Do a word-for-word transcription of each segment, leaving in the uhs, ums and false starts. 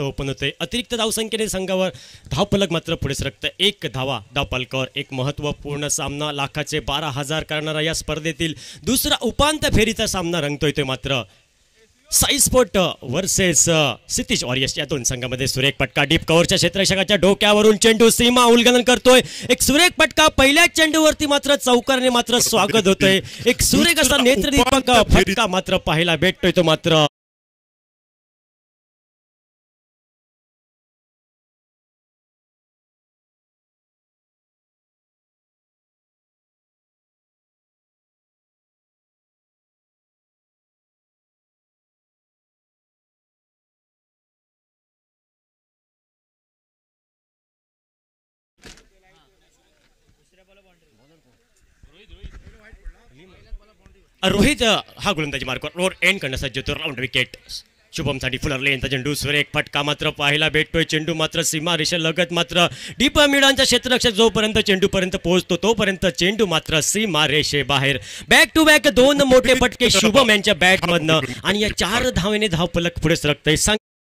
खातं ओपन होते. अतिरिक्त धावसंख्येने संघावर धावफलक मात्र पुढे सरकतं. एक धावा धावफलकावर. एक महत्त्वपूर्ण सामना लाखाचे बारा हजार करणारा या स्पर्धेतील दुसरा उपांत्य फेरीचा सामना रंगतोय. तो मात्र Sai sport versus Kshitij warriors या दोन संघामध्ये सुरेख फटका डीप कव्हरच्या क्षेत्ररक्षकाच्या डोक्यावरून चेंडू सीमा उल्लंघन करतोय. एक सुरेख फटका पहिल्याच चेंडूवरती मात्र चौकारने मात्र स्वागत होतोय. एक सुरेख असा नेत्रदीपक फटका मात्र पाहायला भेटतोय. तो मात्र रोहित हा गोलंदाजी मार्कवर रोड एंड करण्याचा सज्ज राऊंड विकेट. शुभमसाठी फुलरले यांचा चेंडू सुरेख फटका मात्र पाहायला भेटतोय. चेंडू मात्र सीमा रेषे लगत मात्र डीप मिडांचा क्षेत्ररक्षक जोपर्यंत चेंडूपर्यंत पोहोचतो तोपर्यंत चेंडू मात्र सीमा रेषे बाहेर. बॅक टू बॅक दोन मोठे फटके शुभम यांच्या बॅटमधनं आणि या चार धावेने धावफलक पुढे सरकतंय.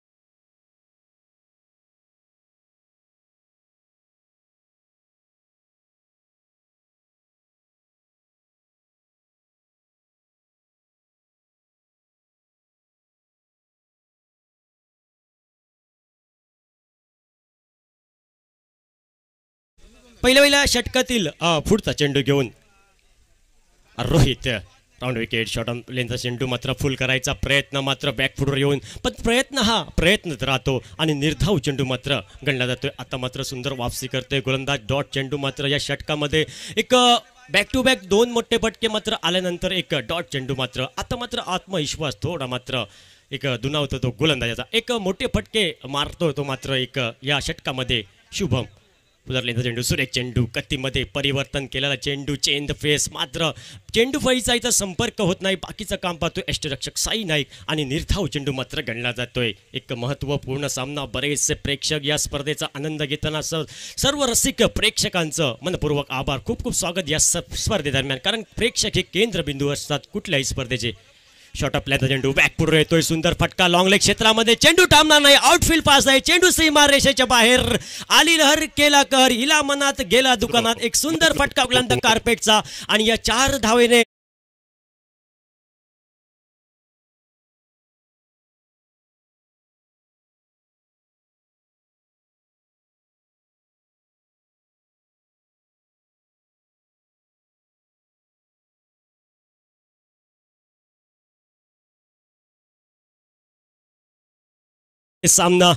पहिल्या पहिल्या षटकातील पुढचा चेंडू घेऊन Rohit round wicket. Short on लेनचा चेंडू मात्र फुल करायचा प्रयत्न मात्र बॅकफुटवर येऊन पण प्रयत्न हा प्रयत्नच राहतो आणि निर्धाव चेंडू मात्र गणला जातोय. आता मात्र सुंदर वापसी करते गोलंदाज. डॉट चेंडू मात्र या षटकामध्ये एक बॅक टू बॅक दोन मोठे फटके मात्र आल्यानंतर एक डॉट चेंडू मात्र. आता मात्र आत्मविश्वास थोडा मात्र एक दुनावतो तो गोलंदाजाचा. एक मोठे फटके मारतो तो मात्र एक या षटकामध्ये शुभम. उदारलेला चेंडू सुरेख चेंडू कत्तीमध्ये परिवर्तन केलेला चेंडू चेंज फेस मात्र चेंडू फळीचा इथं संपर्क होत नाही. बाकीचं काम पाहतोय यष्टरक्षक साई नाईक आणि निर्धाव चेंडू मात्र गणला जातोय. एक महत्त्वपूर्ण सामना. बरेचसे प्रेक्षक या स्पर्धेचा आनंद घेताना सर्व रसिक प्रेक्षकांचं मनपूर्वक आभार. खूप खूप स्वागत या स्पर्धेदरम्यान कारण प्रेक्षक हे केंद्रबिंदू असतात कुठल्याही स्पर्धेचे. शॉर्ट अपल्याचा चेंडू बॅक पुढे येतोय. सुंदर फटका लॉंग लेग क्षेत्रामध्ये चेंडू थांबणार नाही. आउटफील्ड पास आहे. चेंडू सीमा रेषेच्या बाहेर. आली लहर केला कहर हिला मनात गेला दुकानात. एक सुंदर फटका गोलंदाज कार्पेटचा आणि या चार धावेने सामना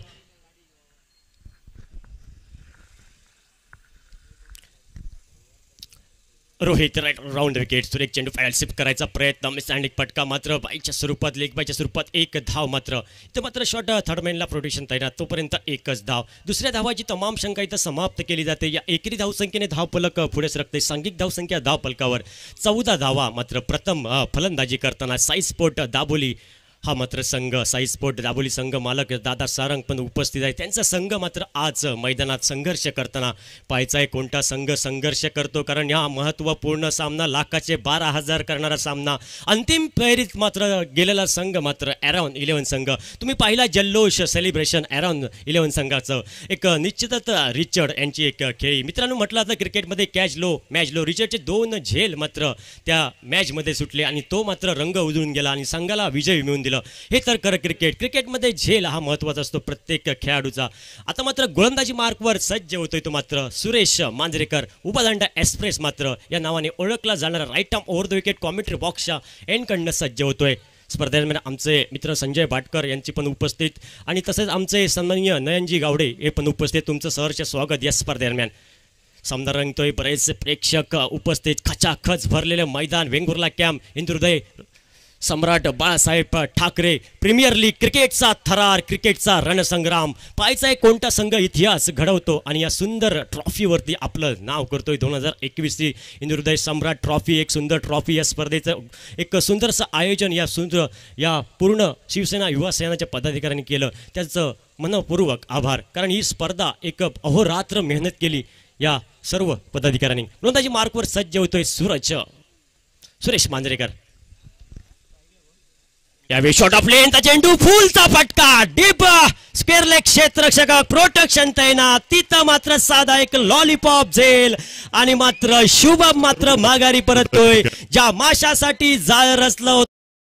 रोहित राईट राऊंड विकेट. सुरेख चेंडू फायल सिप करायचा प्रयत्न मिसहँडिंग फटका मात्र बाईच्या स्वरूपात लेग बायच्या स्वरूपात एक धाव मात्र. इथं मात्र शॉर्ट थर्डमॅनला प्रोटेक्शन तैनात तोपर्यंत एकच धाव. दुसऱ्या धावाची तमाम शंका इथं समाप्त केली जाते. या एकेरी धावसंख्येने धावफलक पुढे सरकते. सांघिक धावसंख्या धावफलकावर चौदा धावा मात्र. प्रथम फलंदाजी करताना साई स्पोर्ट दाबोली हा मात्र संघ साई स्पोर्ट दाबोली संघ मालक दादा सारंग पण उपस्थित आहे. त्यांचा संघ मात्र आज मैदानात संघर्ष करताना पाहायचा आहे कोणता संघ संघर्ष करतो कारण हा महत्त्वपूर्ण सामना लाखाचे बारा हजार करणारा सामना. अंतिम फेरीत मात्र गेलेला संघ मात्र ॲरॉन इलेव्हन संघ. तुम्ही पाहिला जल्लोष सेलिब्रेशन ॲरॉन इलेव्हन संघाचं. एक निश्चितच रिचर्ड यांची एक खेळी. मित्रांनो म्हटलं आता क्रिकेटमध्ये कॅच लो मॅच लो. रिचर्डचे दोन झेल मात्र त्या मॅचमध्ये सुटले आणि तो मात्र रंग उधळून गेला आणि संघाला विजय मिळवून दिला. हे तर खरं क्रिकेट. क्रिकेटमध्ये झेल हा महत्त्वाचा असतो प्रत्येक खेळाडूचा. आता मात्र गोलंदाजी मार्कवर सज्ज होतोय तो मात्र सुरेश मांजरेकर. उपादांडा एक्सप्रेस मात्र या नावाने ओळखला जाणारा right arm over the wicket commentary बॉक्सच्या एंडकडनं सज्ज होतोय. स्पर्धेदरम्यान आमचे मित्र संजय भाटकर यांची पण उपस्थित आणि तसेच आमचे सन्माननीय नयनजी गावडे हे पण उपस्थित. तुमचं सहर्ष स्वागत या स्पर्धेदरम्यान. सामना रंगतोय. बरेचसे प्रेक्षक उपस्थित. खचाखच भरलेलं मैदान. वेंगुर्ला कॅम्प हिंदुहृदय सम्राट बाळासाहेब ठाकरे प्रीमियर लीग क्रिकेटचा थरार क्रिकेटचा रणसंग्राम. पाहायचा आहे कोणता संघ इतिहास घडवतो आणि या सुंदर ट्रॉफीवरती आपलं नाव करतोय. दोन हजार एकवीसची हिंदुहृदय सम्राट ट्रॉफी एक सुंदर ट्रॉफी. या स्पर्धेचं एक सुंदरसं आयोजन या सुंदर या पूर्ण शिवसेना युवा सेनाच्या पदाधिकाऱ्यांनी केलं. त्याचं मनपूर्वक आभार कारण ही स्पर्धा एक अहोरात्र मेहनत केली या सर्व पदाधिकाऱ्यांनी. गोलंदाजी मार्कवर सज्ज होतोय सूरज सुरेश मांजरेकर. यावेळी शॉट ऑफ लेंथ चेंडू फुलचा फटका डीप स्क्वेअर लेग क्षेत्ररक्षक प्रोटेक्शन तैनात तिथं मात्र साधा एक लॉलीपॉप झेल आणि मात्र शुभम मात्र माघारी परततोय ज्या माशासाठी जाळ रचलं होतं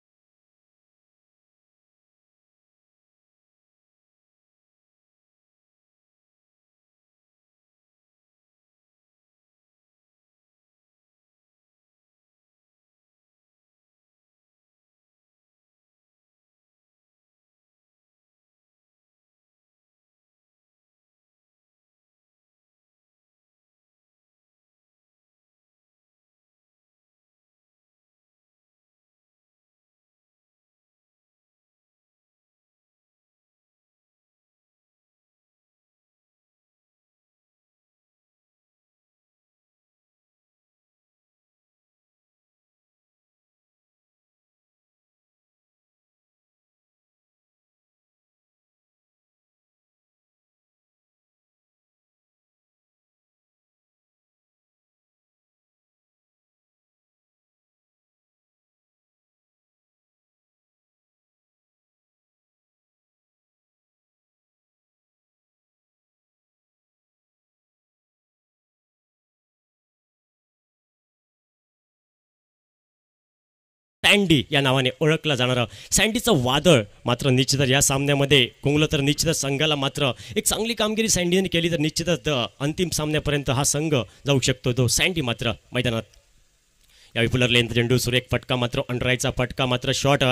सँडी या नावाने ओळखला जाणारा सँडीचं वादळ मात्र निश्चितच या सामन्यामध्ये कुंगलं तर निश्चितच संघाला मात्र एक चांगली कामगिरी सँडीने केली तर निश्चितच अंतिम सामन्यापर्यंत हा संघ जाऊ शकतो तो सँडी मात्र मैदानात यावेळी फुलर लेंथ चेंडू सुरेख फटका मात्र अंडरायचा फटका मात्र शॉट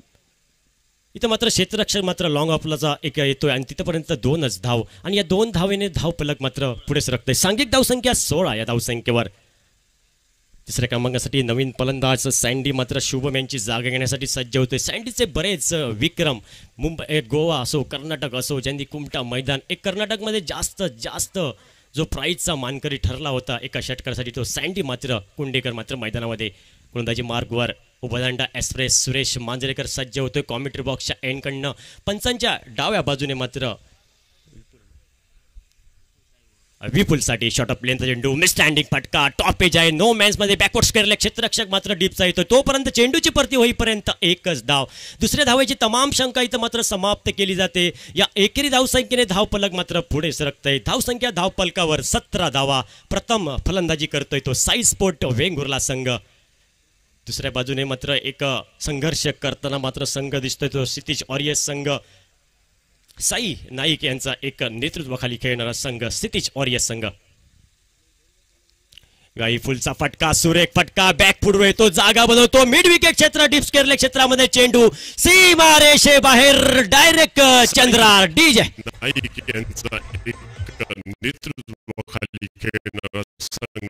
इथं मात्र क्षेत्ररक्षक मात्र लॉंग ऑफलाचा एक येतोय आणि तिथपर्यंत दोनच धाव आणि या दोन धावेने धाव फलक मात्र पुढे सरकते सांघिक धावसंख्या सोळा या धावसंख्येवर तिसऱ्या क्रमांकासाठी नवीन फलंदाज सँडी मात्र शुभम यांची जागा घेण्यासाठी सज्ज होते सँडीचे बरेच विक्रम मुंबई गोवा असो कर्नाटक असो ज्यांनी कुमटा मैदान एक कर्नाटकमध्ये जास्त जास्त जो प्राईजचा मानकरी ठरला होता एका षटकारासाठी तो सँडी मात्र कुंडेकर मात्र मैदानामध्ये गोलंदाजी मार्गवर उभदांडा एक्सप्रेस सुरेश मांजरेकर सज्ज होतोय कॉमेंट्री बॉक्सच्या एंडकडनं पंचांच्या डाव्या बाजूने मात्र विपुलसाठी शॉट ऑफ लेंथ चेंडू मिस स्टँडिंग फटका टॉप एज आहे नो मॅन्स मध्ये बॅकवर्ड स्क्वेअर लेग क्षेत्ररक्षक मात्र डीपचा येतो तोपर्यंत चेंडूची परती होईपर्यंत एकच धाव दुसऱ्या धावेची तमाम शंका इथं मात्र समाप्त केली जाते या एकेरी धावसंख्येने धावफलक मात्र पुढे सरकतंय धावसंख्या धावफलकावर सतरा धावा प्रथम फलंदाजी करतोय तो साई स्पोर्ट वेंगुर्ला संघ दुसऱ्या बाजूने मात्र एक संघर्ष करताना मात्र संघ दिसतोय तो क्षितिज ऑरियस संघ साई नाईक यांचा एक नेतृत्वाखाली खेळणारा संघ क्षितिज ऑरियस संघ गाई फुलचा फटका सुरेख फटका बॅक फुट येतो जागा बनवतो मिड विकेट क्षेत्र डीप स्क्वेअर लेग क्षेत्रामध्ये चेंडू सीमा रेषे बाहेर डायरेक्ट चंद्रा डीजे नाईक यांचा एक नेतृत्वाखाली खेळणारा संघ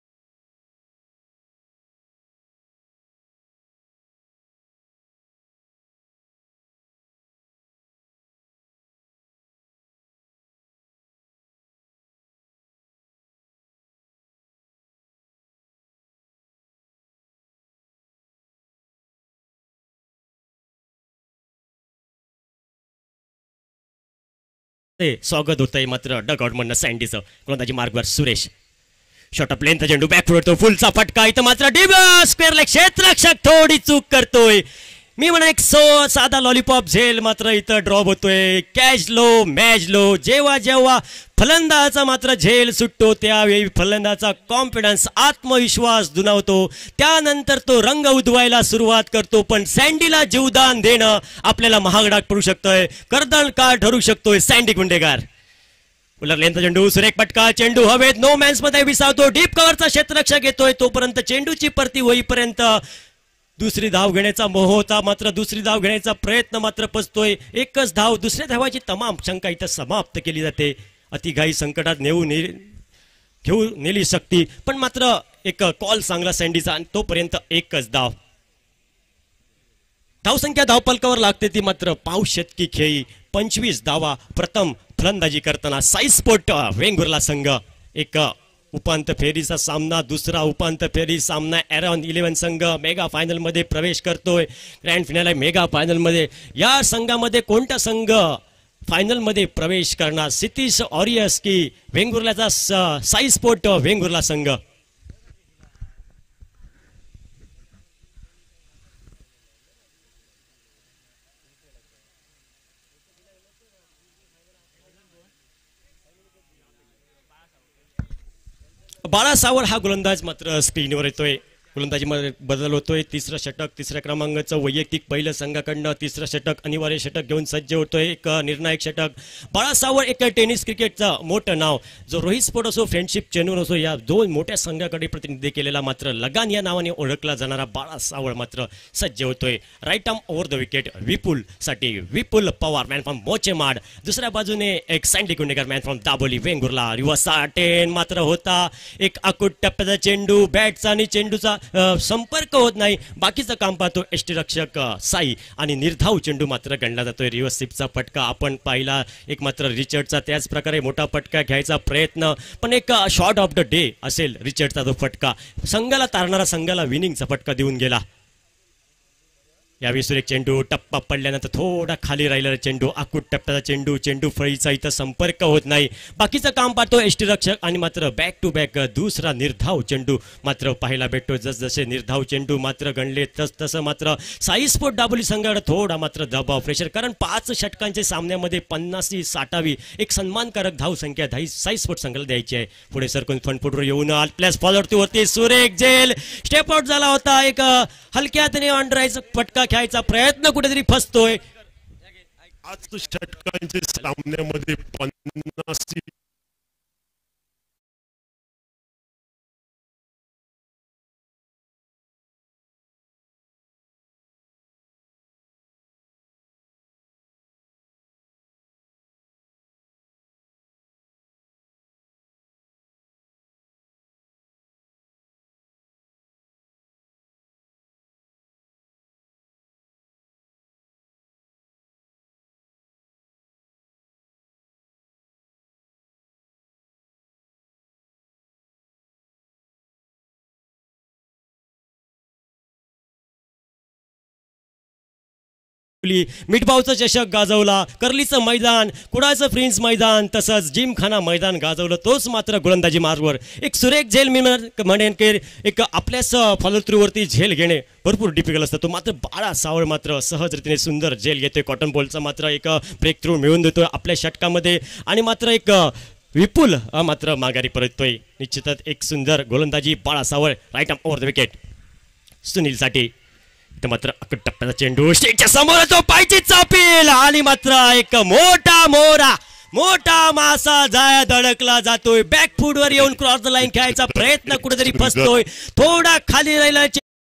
स्वागत होतंय मात्र डगआउट म्हणणं सँडीचं गोलंदाजी मार्गवर सुरेश शॉट ऑफ लेंथ चेंडू बॅक फुटतो फुलचा फटका इथं मात्र डीप स्क्वेअर लेग क्षेत्ररक्षक थोडी चूक करतोय मी म्हणा एक सो साधा लॉलीपॉप झेल मात्र इथं ड्रॉप होतोय कॅच लो मॅच लो जेव्हा जेव्हा फलंदाजाचा मात्र झेल सुटतो त्यावेळी फलंदाजाचा कॉन्फिडन्स आत्मविश्वास दुणावतो त्यानंतर तो रंग उधवायला सुरुवात करतो पण सँडीला जीवदान देणं आपल्याला महागडात पडू शकतोय कर्दन काळ ठरू शकतोय सँडी गुंडेगार उलर लेंथ चेंडू सुरेख पटका चेंडू हवेत नो मॅन्स मध्ये विसावतो डीप कव्हरचा क्षेत्ररक्षक येतोय तोपर्यंत चेंडूची परती होईपर्यंत दुसरी धाव घेण्याचा मोह होता मात्र दुसरी धाव घेण्याचा प्रयत्न मात्र पचतोय एकच धाव दुसऱ्या धावाची तमाम शंका इथं समाप्त केली जाते अतिघाई संकटात नेऊ ने घेऊ नेली शकती पण मात्र एक कॉल चांगला सँडीचा आणि तोपर्यंत एकच धाव धावसंख्या धावपलकावर लागते ती मात्र पाव शतकी खेळी पंचवीस धावा प्रथम फलंदाजी करताना साई स्पोर्ट वेंगुर्ला संघ एक उपांत्य फेरीचा सामना दुसरा उपांत्य फेरी सामना एरॉन इलेव्हन संघ मेगा फायनल मध्ये प्रवेश करतोय ग्रँड फिनाले मेगा फायनल मध्ये या संघामध्ये कोणता संघ फायनल मध्ये प्रवेश करणार क्षितिज ऑरियस की वेंगुर्ल्याचा साई स्पोर्ट वेंगुर्ला संघ बाळा सावळ हा गोलंदाज मात्र स्क्रीनवर येतोय. गोलंदाजीमध्ये बदल होतोय. तिसरं षटक तिसऱ्या क्रमांकाचं वैयक्तिक पहिलं संघाकडनं तिसरं षटक अनिवार्य षटक घेऊन सज्ज होतोय. एक निर्णायक षटक. बाळा सावळ एक टेनिस क्रिकेटचं मोठं नाव, जो रोहित स्पोर्ट असो फ्रेंडशिप चेन्नूर असो या दोन मोठ्या संघाकडे प्रतिनिधी केलेला मात्र लगान या नावाने ओळखला जाणारा बाळा सावळ मात्र सज्ज होतोय. Right arm over the wicket Vipul साठी विपुल पवार मॅन फ्रॉम मोचेमाड. दुसऱ्या बाजूने एक Sandy Kundekar man from Dabolim Vengurla. रिवर्सा टेन मात्र होता. एक आकुट टप्प्याचा चेंडू, बॅटचा आणि चेंडूचा संपर्क होत नाही. बाकीचं काम पाहतो यष्टीरक्षक साई आणि निर्धाव चेंडू मात्र गणला जातोय. रिव्हर्स स्वीपचा फटका आपण पाहिला. एक मात्र रिचर्डचा त्याच प्रकारे मोठा फटका घ्यायचा प्रयत्न, पण एक शॉट ऑफ द डे असेल रिचर्डचा तो फटका. संघाला तारणारा, संघाला विनिंगचा फटका देऊन गेला. यावेळी सुरेख चेंडू टप्पा पडल्यानंतर थोडा खाली राहिलेला चेंडू, आकुट टप्प्याचा चेंडू, चेंडू फळीचा इथं संपर्क होत नाही. बाकीचं काम पाहतो यष्टीरक्षक आणि मात्र बॅक टू बॅक दुसरा निर्धाव चेंडू मात्र पाहायला भेटतो. जसजसे निर्धाव चेंडू मात्र गणले तस तसं मात्र साई स्पोर्ट दाबोली संघाकडे थोडा मात्र दबाव प्रेशर, कारण पाच षटकांच्या सामन्यामध्ये पन्नासी साठावी एक सन्मानकारक धाव संख्या धाई साई स्पोर्ट संघाला द्यायची आहे. पुढे सरकून फनफुटवर येऊन प्लस फॉलोवरती सुरेख जेल स्टेप आउट झाला होता. एक हलक्यातने अंडरायचा फटका खेळायचा प्रयत्न कुठेतरी फसतोय. पाच षटकांच्या सामन्यामध्ये पन्नास मिठभावचा चषक गाजवला. कर्लीचं मैदान, कुडाचं फ्रिन्स मैदान, तसंच जिमखाना मैदान गाजवलं. तोच मात्र गोलंदाजी मार्गवर एक सुरेख झेल मी म्हणेन की एक आपल्याच फॉलोथ्रूवरती झेल घेणे भरपूर डिफिकल्ट असतं. तो मात्र बाळा सावळ मात्र सहजरीतीने सुंदर झेल घेतोय. कॉटन बॉलचा मात्र एक ब्रेक थ्रू मिळवून देतोय आपल्या षटकामध्ये आणि मात्र एक विपुल मात्र माघारी परततोय. निश्चितच एक सुंदर गोलंदाजी Bala Sawal. Right arm over the wicket सुनीलसाठी. मात्र टप्प्याचा चेंडू स्टेटच्या समोर तो पायची चापील आणि मात्र एक मोठा मोरा मोठा मासा जाया धडकला जातोय. बॅक फूटवर येऊन क्रॉस द लाईन खेळायचा प्रयत्न कुठेतरी फसतोय. थोडा खाली राहिला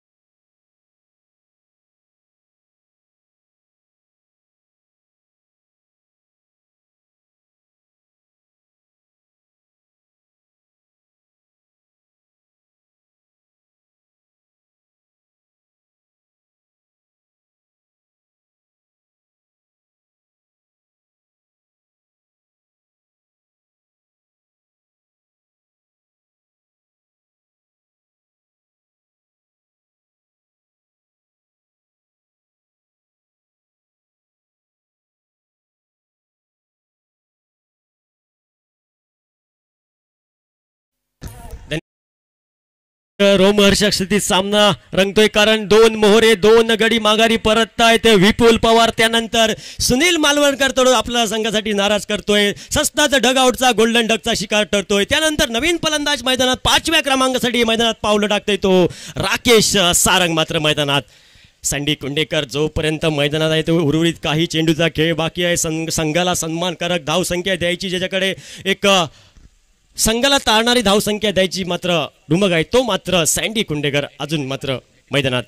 रोमहर्षक स्थितीत सामना रंगतोय, कारण दोन मोहरे दोन गडी माघारी परततायत. विपुल पवार त्यानंतर सुनील मालवणकर तोडून आपल्या संघासाठी नाराज करतोय. सस्ताच डग आउटचा गोल्डन डगचा शिकार ठरतोय. त्यानंतर नवीन फलंदाज मैदानात पाचव्या क्रमांकासाठी मैदानात पावलं टाकतोय तो राकेश सारंग मात्र मैदानात. सँडी कुंडेकर जोपर्यंत मैदानात आहे तो उर्वरित काही चेंडूचा खेळ बाकी आहे. संघ संघाला सन्मानकारक धावसंख्या द्यायची, ज्याच्याकडे एक संघाला तारणारी धावसंख्या द्यायची मात्र डुमग आहे तो मात्र सँडी कुंडेकर अजून मात्र मैदानात.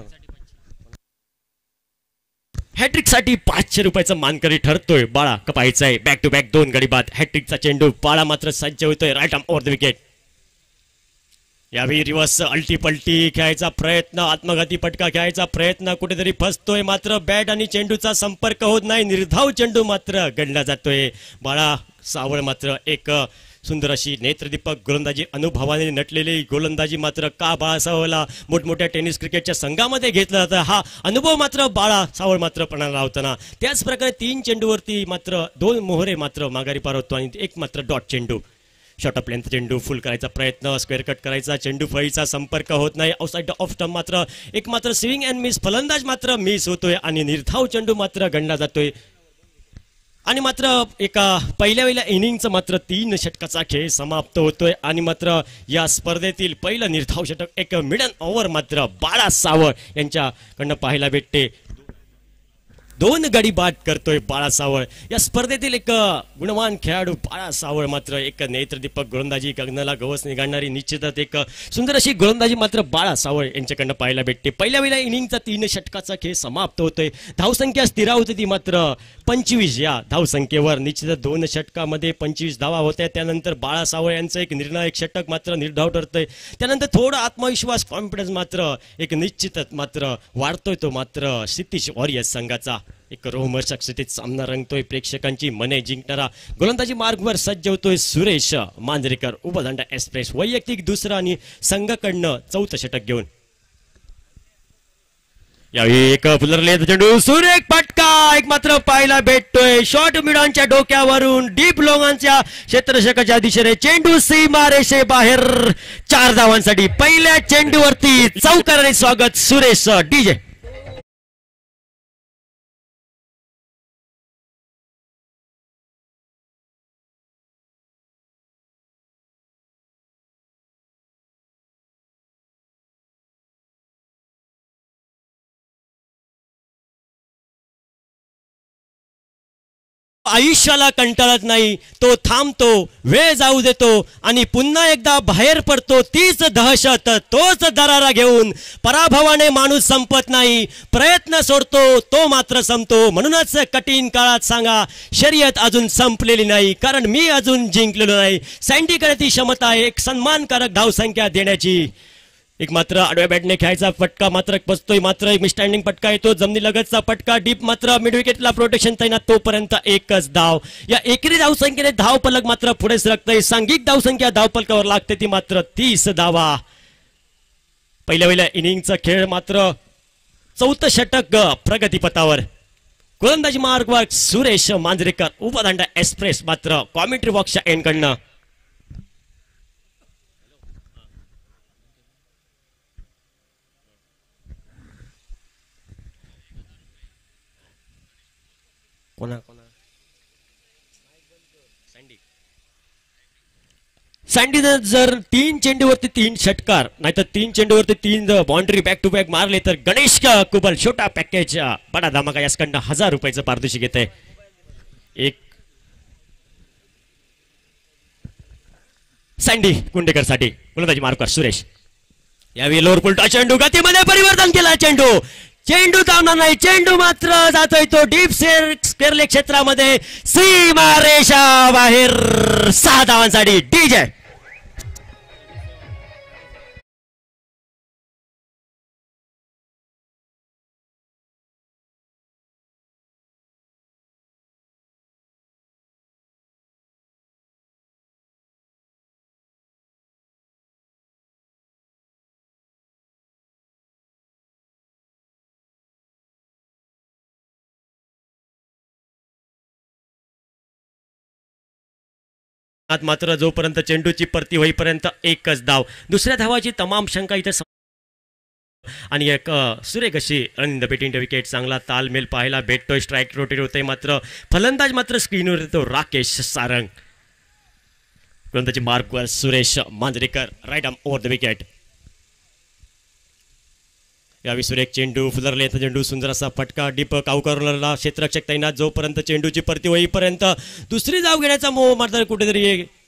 हॅट्रिक साठी पाचशे रुपयाचा मानकरी ठरतोय बाळा. कपायचा आहे बॅक टू बॅक दोन गडी बाद. हॅट्रिकचा चेंडू बाळा मात्र सज्ज होतोय. Right arm over the wicket. यावेळी रिवर्स अल्टी पलटी खेळायचा प्रयत्न, आत्मघाती फटका खेळायचा प्रयत्न कुठेतरी फसतोय. मात्र बॅट आणि चेंडूचा संपर्क होत नाही. निर्धाव चेंडू मात्र गणला जातोय. बाळा सावळ मात्र एक सुंदर अशी नेत्रदीपक गोलंदाजी अनुभवाने नटलेली गोलंदाजी मात्र का बाळा सावळला मोठमोठ्या टेनिस क्रिकेटच्या संघामध्ये घेतला जातं. हा अनुभव मात्र बाळा सावळ मात्र पणाला लावताना. त्याच प्रकारे तीन चेंडूवरती मात्र दोन मोहरे मात्र माघारी पार होतो आणि एक मात्र डॉट चेंडू. शॉर्ट ऑफ लेंथ चेंडू फुल करायचा प्रयत्न, स्क्वेअर कट करायचा चेंडू फळीचा संपर्क होत नाही. आउटसाइड ऑफ स्टंप मात्र एक मात्र स्विंग अँड मिस फलंदाज मात्र मिस होतोय आणि निर्धाव चेंडू मात्र गणला जातोय. आणि मात्र एका पहिल्या पहिल्या इनिंगचं मात्र तीन षटकाचा खेळ समाप्त होतोय आणि मात्र या स्पर्धेतील पहिलं निर्धाव षटक एक मिडल ओव्हर मात्र बाळा सावळ यांच्याकडनं पाहायला भेटते. दोन गडी बाद करतोय बाळा सावळ. या स्पर्धेतील एक गुणवान खेळाडू बाळा सावळ मात्र एक नेत्रदीपक गोलंदाजी गगनाला गवस निघालणारी निश्चितच एक सुंदर अशी गोलंदाजी मात्र बाळा सावळ यांच्याकडनं पाहायला भेटते. पहिल्या पहिल्या इनिंगचा तीन षटकाचा खेळ समाप्त होतोय. धावसंख्या स्थिरावते ती मात्र पंचवीस या धावसंख्येवर. निश्चितच दोन षटकामध्ये पंचवीस धावा होत्या. त्यानंतर बाळा सावळ यांचं एक निर्णायक षटक मात्र निर्धाव ठरतंय. त्यानंतर थोडा आत्मविश्वास कॉन्फिडन्स मात्र एक निश्चितच मात्र वाढतोय तो मात्र क्षितिज वॉरियर्स संघाचा. एक रोमहर्षक स्थितीत सामना रंगतोय. प्रेक्षकांची मने जिंकणारा गोलंदाजी मार्गवर सज्ज होतोय सुरेश मांजरेकर. उपदांडा एक्सप्रेस वैयक्तिक दुसरं आणि संघाकडनं चौथं षटक घेऊन. यावेळी एक फुलरले चेंडू सुरेख फटका एक मात्र पाहायला भेटतोय. शॉर्ट मिडॉनच्या डोक्यावरून डीप लोंगांच्या क्षेत्ररक्षकाच्या दिशेने चेंडू सीमारेषे बाहेर. चार धावांसाठी पहिल्या चेंडूवरती चौकाराने स्वागत सुरेश डीजे. आयुष्याला कंटाळत नाही, तो थांबतो, वेळ जाऊ देतो आणि पुन्हा एकदा बाहेर पडतो. तीच दहशत, तोच दरारा घेऊन. पराभवाने माणूस संपत नाही, प्रयत्न सोडतो तो मात्र संपतो. म्हणूनच कठीण काळात सांगा शर्यत अजून संपलेली नाही, कारण मी अजून जिंकलेलो नाही. सँडीकडे ती क्षमता आहे एक सन्मानकारक धावसंख्या देण्याची. एक मात्र आडव्या बॅटने खेळायचा फटका मात्र बसतोय. मात्र एक मिस्टँडिंग फटका येतो जमिनी लगतचा फटका डीप मात्र मिड विकेटला प्रोटेक्शन तैनात. तोपर्यंत एकच धाव. या एकेरी धावसंख्येने धाव पलक मात्र पुढे सरकतंय. सांघिक धावसंख्या धावपलकावर लागते ती मात्र तीस धावा. पहिल्या पहिल्या इनिंगचा खेळ मात्र चौथं षटक प्रगतीपथावर. गोलंदाजी मार्गवर सुरेश मांजरेकर. उपदांडा एक्सप्रेस मात्र कॉमेंट्री बॉक्सच्या एंडकडनं. कोणा कोणा सँडी सँडीनं जर तीन चेंडूवरती तीन षटकार नाहीतर तीन चेंडूवरती तीन बाउंड्री बॅक टू बॅक मारले तर गणेश कुबल छोटा पॅकेज बडा धमाका यासकडनं हजार रुपयाचं पारितोषिक घेत आहे. एक सँडी कुंडेकरसाठी. गोलंदाजी मार्कवर सुरेश. यावेळी लोअर पुलटा चेंडू गतीमध्ये परिवर्तन केला. चेंडू चेंडू थांबणार नाही. चेंडू मात्र जातोय तो डीप स्क्वेअर क्षेत्रामध्ये सीमा रेषा बाहेर. सहा धावांसाठी डीजे. आत मात्र जोपर्यंत चेंडूची परती होईपर्यंत एकच धाव. दुसऱ्या धावाची तमाम शंका इथे आणि एक सुरेख अशी in the between the wicket चांगला तालमेल पाहायला भेटतोय. स्ट्राईक रोटेट होते मात्र फलंदाज मात्र स्क्रीनवर येतो राकेश सारंग. गोलंदाजी मार्कवर Suresh Manjrekar. Right arm over the wicket. यावेळी सुरेख चेंडू फुलरले चेंडू सुंदर असा फटका डीप कावकरला क्षेत्ररक्षक तैनात. जोपर्यंत चेंडूची परती होईपर्यंत दुसरी धाव घेण्याचा मोह मात्र कुठेतरी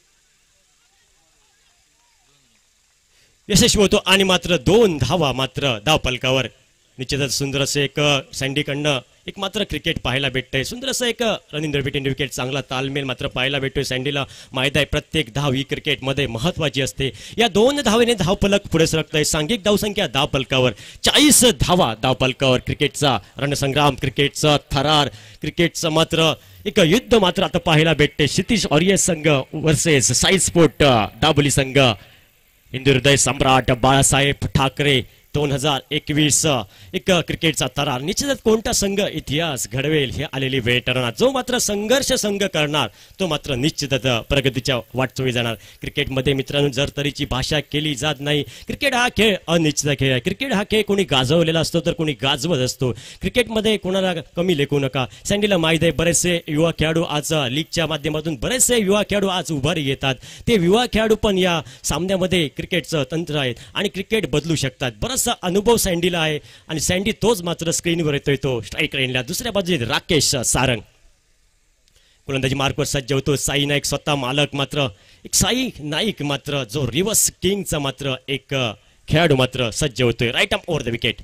यशस्वी होतो आणि मात्र दोन धावा मात्र धाव पलकावर. निश्चितच सुंदर असं एक सँडीकडनं एक मात्र क्रिकेट पाहायला भेटतंय. सुंदर असं एक रनिंग बिटवीन विकेट चांगला तालमेल मात्र पाहायला भेटतोय. सँडीला माहिती आहे प्रत्येक धाव ही क्रिकेटमध्ये महत्वाची असते. या दोन धावेने धावपलक पुढे सरकतंय. सांघिक धावसंख्या धावपलकावर चाळीस धावा धावपलकावर. क्रिकेटचा रणसंग्राम, क्रिकेटचा थरार, क्रिकेटचं मात्र एक युद्ध मात्र आता पाहायला भेटते. क्षितिज वॉरियर्स संघ वर्सेस साई स्पोर्ट दाबोली संघ. हिंदू हृदय सम्राट बाळासाहेब ठाकरे दोन हजार एकवीस एक क्रिकेटचा थरार निश्चितच कोणता संघ इतिहास घडवेल हे आलेली वेळ ठरवणार. जो मात्र संघर्ष संघ करणार तो मात्र निश्चितच प्रगतीच्या वाटचाली जाणार. क्रिकेटमध्ये मित्रांनो जर तरीची भाषा केली जात नाही. क्रिकेट हा खेळ अनिश्चित खेळ आहे. क्रिकेट हा खेळ कोणी गाजवलेला असतो तर कोणी गाजवत असतो. क्रिकेटमध्ये कोणाला कमी लेखू नका. सँडीला माहीत आहे बरेचसे युवा खेळाडू आज लीगच्या माध्यमातून बरेचसे युवा खेळाडू आज उभारी येतात. ते युवा खेळाडू पण या सामन्यामध्ये क्रिकेटचं तंत्र आहेत आणि क्रिकेट बदलू शकतात. बराचसा अनुभव सँडीला आहे आणि सँडी तोच मात्र स्क्रीनवर येतोय तो स्ट्राईक रेंजला. दुसऱ्या बाजूला राकेश सारंग गोलंदाजी मार्कवर सज्ज होतो. साई नाईक स्वतः मालक मात्र एक साई नाईक मात्र जो रिव्हर्स किंगचा मात्र एक खेळाडू मात्र सज्ज होतोय. Right arm over the wicket.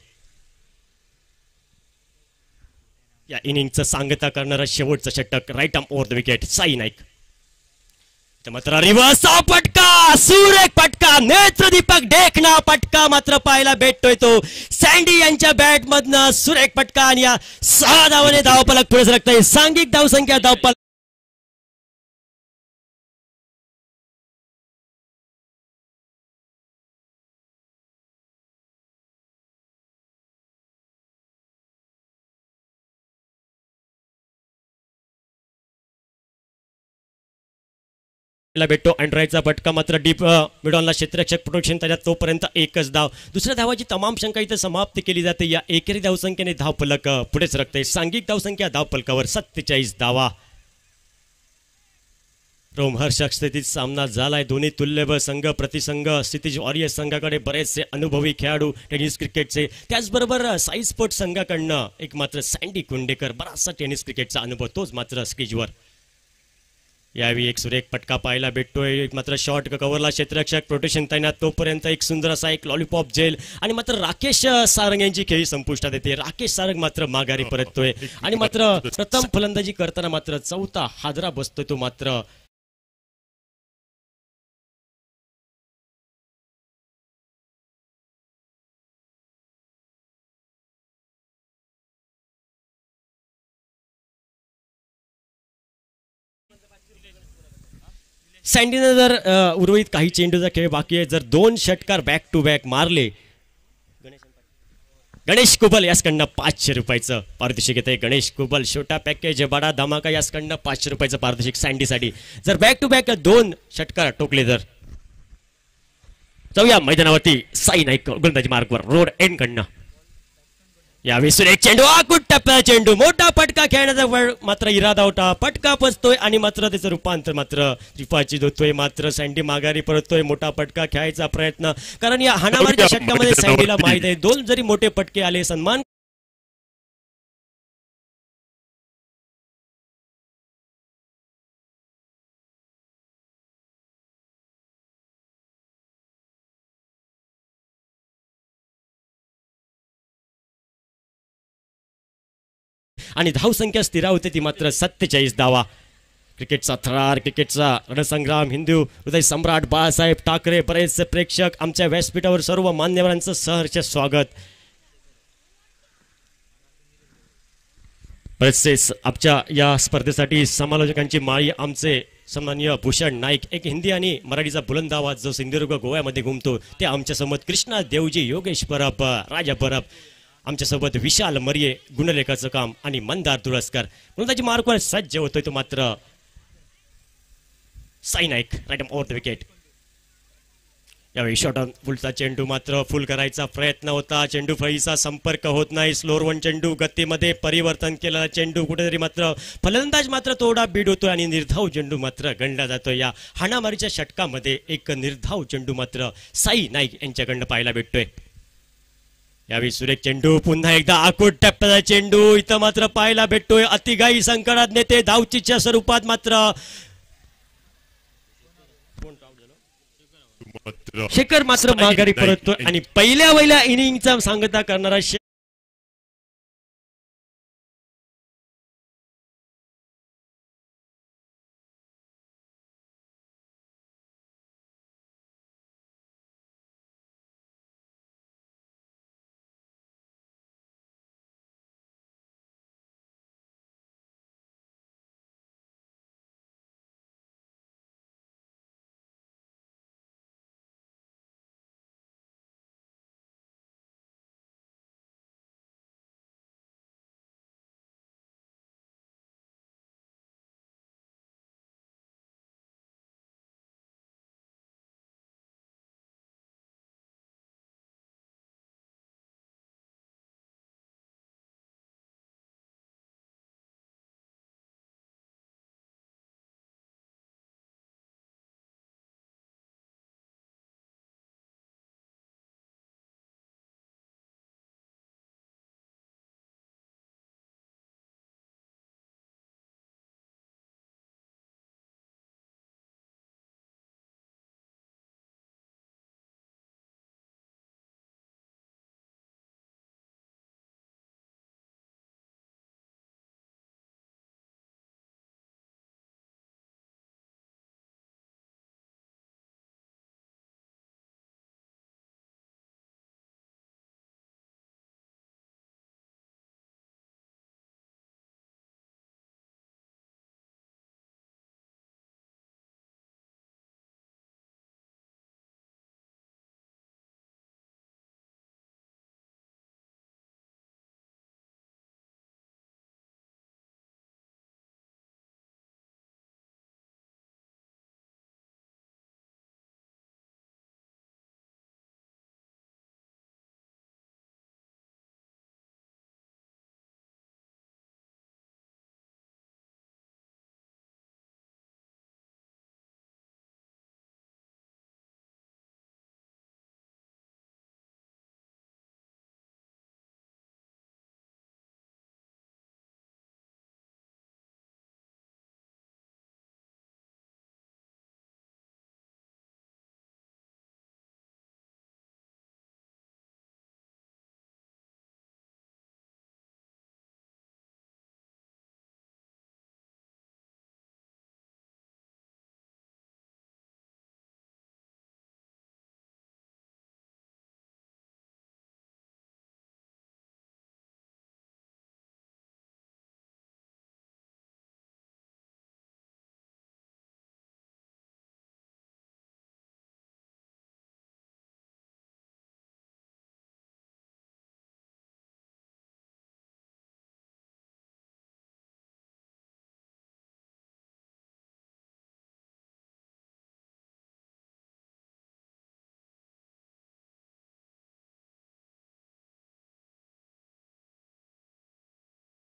या इनिंगचं सांगता करणारा शेवटचं षटक right arm over the wicket Sai Naik. मात्र रिव्हर्सचा पटका सुरेख पटका नेत्रदीपक देखना पटका मात्र पाहायला भेटतोय तो सँडी यांच्या बॅट मधनं सुरेख पटका आणि या सहा धावाने धावफलक पुढे सरकतंय. सांघिक धावसंख्या धावफलक भेटतो. अँड्रॉइडचा फटका मात्र डीप मिडॉनला क्षेत्ररक्षक प्रोटेक्शन त्याच्यात तोपर्यंत एकच धाव. दुसऱ्या धावाची तमाम शंका इथं समाप्त केली जाते. या एकेरी धावसंख्येने धावफलक पुढे सरकते. सांघिक धावसंख्या धावफलकावर सत्तेचाळीस धावा. रोमहर्षक स्थितीत सामना झालाय. दोन्ही तुल्यबळ संघ प्रतिसंघ स्थितीज वॉरियर्स संघाकडे बरेचसे अनुभवी खेळाडू टेनिस क्रिकेटचे त्याचबरोबर साई स्पोर्ट संघाकडनं एक मात्र सँडी कुंडेकर बराचसा टेनिस क्रिकेटचा अनुभव तोच मात्र स्क्रीजवर. यावेळी एक सुरेख पटका पाहायला भेटतोय. एक मात्र शॉर्ट कव्हरला क्षेत्ररक्षक प्रोटेक्शन तैनात तोपर्यंत एक सुंदर असा एक लॉलीपॉप जेल आणि मात्र राकेश सारंग यांची खेळी संपुष्टात येते. राकेश सारंग मात्र माघारी परततोय आणि मात्र प्रथम फलंदाजी करताना मात्र चौथा हादरा बसतोय तो मात्र सँडीने जर उर्वरित काही चेंडूचा खेळ बाकी आहे. जर दोन षटकार बॅक टू बॅक मारले गणेश कुबल यासकडनं पाचशे रुपयाचं पारितोषिक येते. गणेश कुबल छोटा पॅकेज बडा धमाका यासकडनं पाचशे रुपयाचं पारितोषिक सँडीसाठी जर बॅक टू बॅक दोन षटकार टोकले. तर जाऊया मैदानावरती साई नाईक गोलंदाजी मार्कवर रोड एंड कडनं. यावेळी सुरेख चेंडू आकुट टप्प्याचा चेंडू मोठा पटका खेळण्याचा मात्र इरादा होता. पटका पचतोय आणि मात्र त्याचं रूपांतर मात्र त्रिपाची होतोय. मात्र सँडी माघारी परततोय. मोठा पटका खेळायचा प्रयत्न कारण या हाणामारीच्या षटकामध्ये सँडीला माहित आहे दोन जरी मोठे पटके आले सन्मान आणि धावसंख्या स्थिरावते ती मात्र सत्तेचाळीस धावा. क्रिकेटचा थरार क्रिकेटचा रणसंग्राम हिंदू हृदय सम्राट बाळासाहेब ठाकरे बरेचसे प्रेक्षक आमच्या व्यासपीठावर सर्व मान्यवरांचं सहर्ष स्वागत. बरेचसे आमच्या या स्पर्धेसाठी समालोचकांची माळी आमचे सन्माननीय भूषण नाईक एक हिंदी आणि मराठीचा बुलंद आवाज जो सिंधुदुर्ग गोव्यामध्ये घुमतो ते आमच्यासोबत कृष्णा देवजी योगेश परब राजा परब आमच्यासोबत विशाल मर्ये गुणलेखाचं काम आणि मंदार तुळसकर गोलंदाजी मार्कवर सज्ज होतोय तो मात्र Sai Naik right arm over the wicket. यावेळी शॉर्ट ऑन फुलचा चेंडू मात्र फुल करायचा प्रयत्न होता. चेंडू फळीचा संपर्क होत नाही. स्लोअर वन चेंडू गतीमध्ये परिवर्तन केलेला चेंडू कुठेतरी मात्र फलंदाज मात्र तोडा बीड होतोय आणि निर्धाव चेंडू मात्र गणला जातोय. या हाणामारीच्या षटकामध्ये एक निर्धाव चेंडू मात्र साई नाईक यांच्याकडनं पाहायला भेटतोय. यावेळी सुरेख चेंडू पुन्हा एकदा आकुट टप्प्याचा चेंडू इथं मात्र पाहायला भेटतोय. अतिघाई संकटात नेते धावचीच्या स्वरूपात मात्र शेखर मात्र माघारी परततोय आणि पहिल्या पहिल्या इनिंगचा सांगता करणारा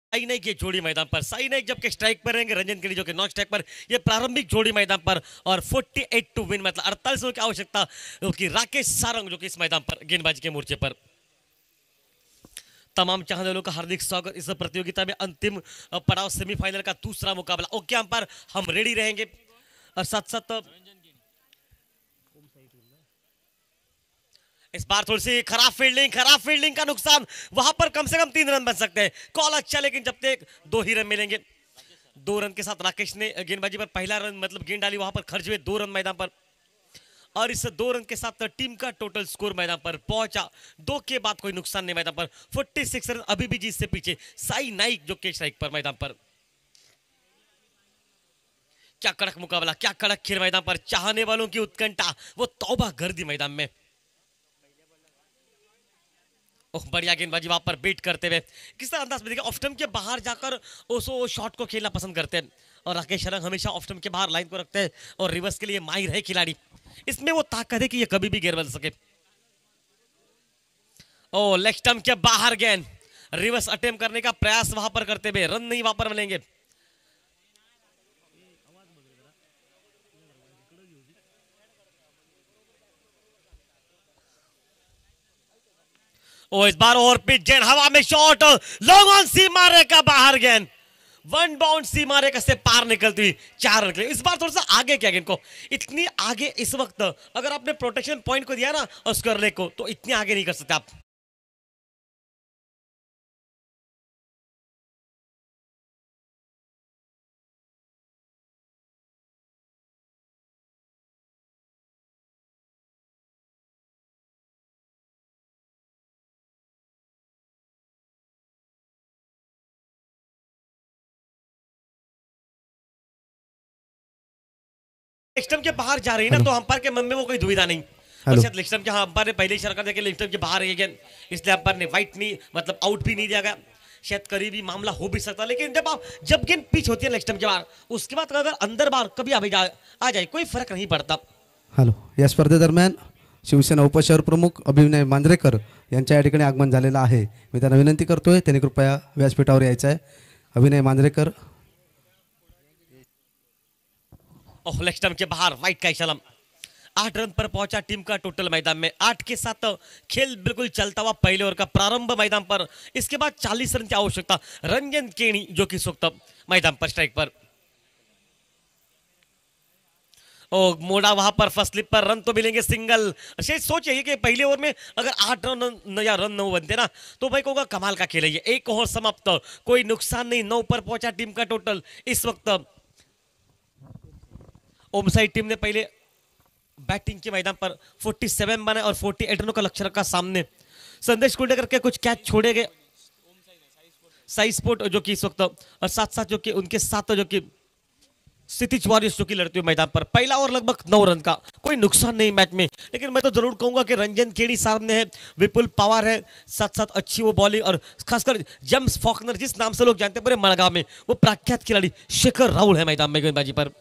साई नाइक ये जोड़ी मैदान पर, साई नाइक जबकि स्ट्राइक पर रहेंगे, रंजन केड़ी जो कि नॉन स्ट्राइक पर। ये प्रारंभिक जोड़ी मैदान पर और अड़तालीस टू विन, मतलब अड़तालीस रनों की आवश्यकता कि राकेश सारंग जो कि इस मैदान पर गेंदबाजी के मोर्चे पर। तमाम चाहने वालों का हार्दिक स्वागत इस प्रतियोगिता में। अंतिम पड़ाव सेमीफाइनल का दूसरा मुकाबला। ओके अंपायर, हम रेडी रहेंगे और साथ साथ इस बार थोड़ी सी खराब फील्डिंग, खराब फील्डिंग का नुकसान, वहां पर कम से कम तीन रन बन सकते हैं। कॉल अच्छा, लेकिन जब तक दो ही रन मिलेंगे। दो रन के साथ राकेश ने गेंदबाजी पर पहला रन मतलब गेंद डाली, वहां पर खर्च हुए दो रन मैदान पर। और इस दो रन के साथ टीम का टोटल स्कोर मैदान पर पहुंचा दो के बाद कोई नुकसान नहीं मैदान पर। छियालीस रन अभी भी जीत से पीछे साई नाइक जो के स्ट्राइक पर मैदान पर। क्या कड़क मुकाबला, क्या कड़क खेल मैदान पर। चाहने वालों की उत्कंठा वो तौबा कर दी मैदान में। ओह बढ़िया गेंदबाजी वहां पर बीट करते हुए। किस तरह अंदाज में देखिए, ऑफ स्टंप के बाहर जाकर उस शॉट को खेलना पसंद करते हैं और राकेश शर्मा हमेशा ऑफ स्टंप के बाहर लाइन को रखते हैं और रिवर्स के लिए माहिर है खिलाड़ी। इसमें वो ताकत है कि ये कभी भी गेंद बदल सके। ओ लेग स्टंप के बाहर गेंद, रिवर्स अटेम्प्ट करने का प्रयास वहां पर करते हुए, रन नहीं वहां पर मिलेंगे। ओ इस बार और पिच गेंद हवा में, शॉट लॉन्ग ऑन सीमा रेखा बाहर गेंद, वन बाउंड सीमा रेखा से पार निकलती हुई चार रन। इस बार थोड़ा सा आगे क्या गेंद को, इतनी आगे इस वक्त अगर आपने प्रोटेक्शन पॉइंट को दिया ना और स्क्वायर को, तो इतने आगे नहीं कर सकते आप। लिस्टम के बाहर जा रही है ना, तो अंपायर के मन में वो कोई दुविधा नहीं। और शायद लिस्टम के हाँ अंपायर ने पहले ही इशारा कर दिया कि लिस्टम के बाहर है गेंद, इसलिए अंपायर ने वाइट नहीं मतलब आउट भी नहीं दिया गया। शायद करीबी मामला हो भी सकता, लेकिन जब आप जब गेंद पिच होती है लिस्टम के बाहर, उसके बाद अगर अंदर बाहर कभी आ जाए आ जाए कोई फर्क नहीं पड़ता। हॅलो, या स्पर्धेदरम्यान शिवसेना उपशहर प्रमुख अभिनय मांजरेकर यांच्या या ठिकाणी आगमन झालेलं आहे। मी त्यांना विनंती करतोय त्यांनी कृपया व्यासपीठावर यायचं आहे। अभिनय मांजरेकर। ओह लेग स्टंप के बाहर वाइट का इशारा। आठ रन पर पहुंचा टीम का टोटल मैदान में। आठ के साथ खेल बिल्कुल चलता हुआ पहले ओवर का प्रारंभ मैदान पर। इसके बाद चालीस रन की आवश्यकता। रंजन केणी जो कि सुक्त मैदान पर स्ट्राइक पर। ओ मोड़ा वहां पर फर्स्ट स्लिप पर, रन तो मिलेंगे सिंगल। शायद सोचिए कि पहले ओवर में अगर आठ रन या रन नौ बनते ना, तो भाई कहूँगा कमाल का खेल है ये। एक ओवर समाप्त, कोई नुकसान नहीं, नौ पर पहुंचा टीम का टोटल। इस वक्त ओमसाइड टीम ने पहले बैटिंग के मैदान पर सैंतालीस बने और अड़तालीस रनों का लक्ष्य रखा सामने। संदेश कुंडेकर के कुछ कैच छोड़े गए साई स्पोर्ट जो कि इस वक्त, और साथ साथ जो कि उनके साथ जो कि सिटीज वॉरियर्स जो कि लड़ते हुए मैदान पर। पहला ओवर लगभग नौ रन का, कोई नुकसान नहीं मैच में। लेकिन मैं तो जरूर कहूंगा कि रंजन केड़ी सामने है, विपुल पवार है, साथ साथ अच्छी वो बॉलिंग, और खासकर जेम्स फॉकनर जिस नाम से लोग जानते हैं पूरे मड़गांव में, वो प्रख्यात खिलाड़ी शेखर राहुल है मैदान में गेंदबाजी पर।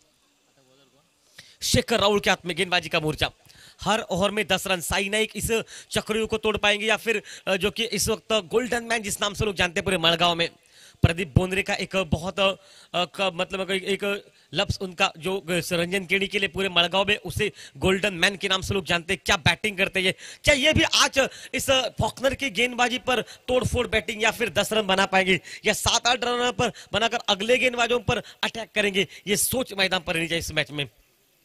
शेखर राहुल के हाथ में गेंदबाजी का मोर्चा। हर ओवर में दस रन। साई नाइक इस चक्रव्यूह को तोड़ पाएंगे या फिर जो कि इस वक्त गोल्डन मैन जिस नाम से लोग जानते हैं पूरे मड़गांव में, प्रदीप बोंद्रे का एक बहुत का मतलब एक लफ्ज उनका जो रंजन केड़ी के लिए पूरे मड़गांव में उसे गोल्डन मैन के नाम से लोग जानते हैं। क्या बैटिंग करते हैं, क्या ये भी आज इस फॉकनर की गेंदबाजी पर तोड़फोड़ बैटिंग या फिर दस रन बना पाएंगे या सात आठ रन पर बनाकर अगले गेंदबाजों पर अटैक करेंगे, ये सोच मैदान पर रहनी चाहिए इस मैच में।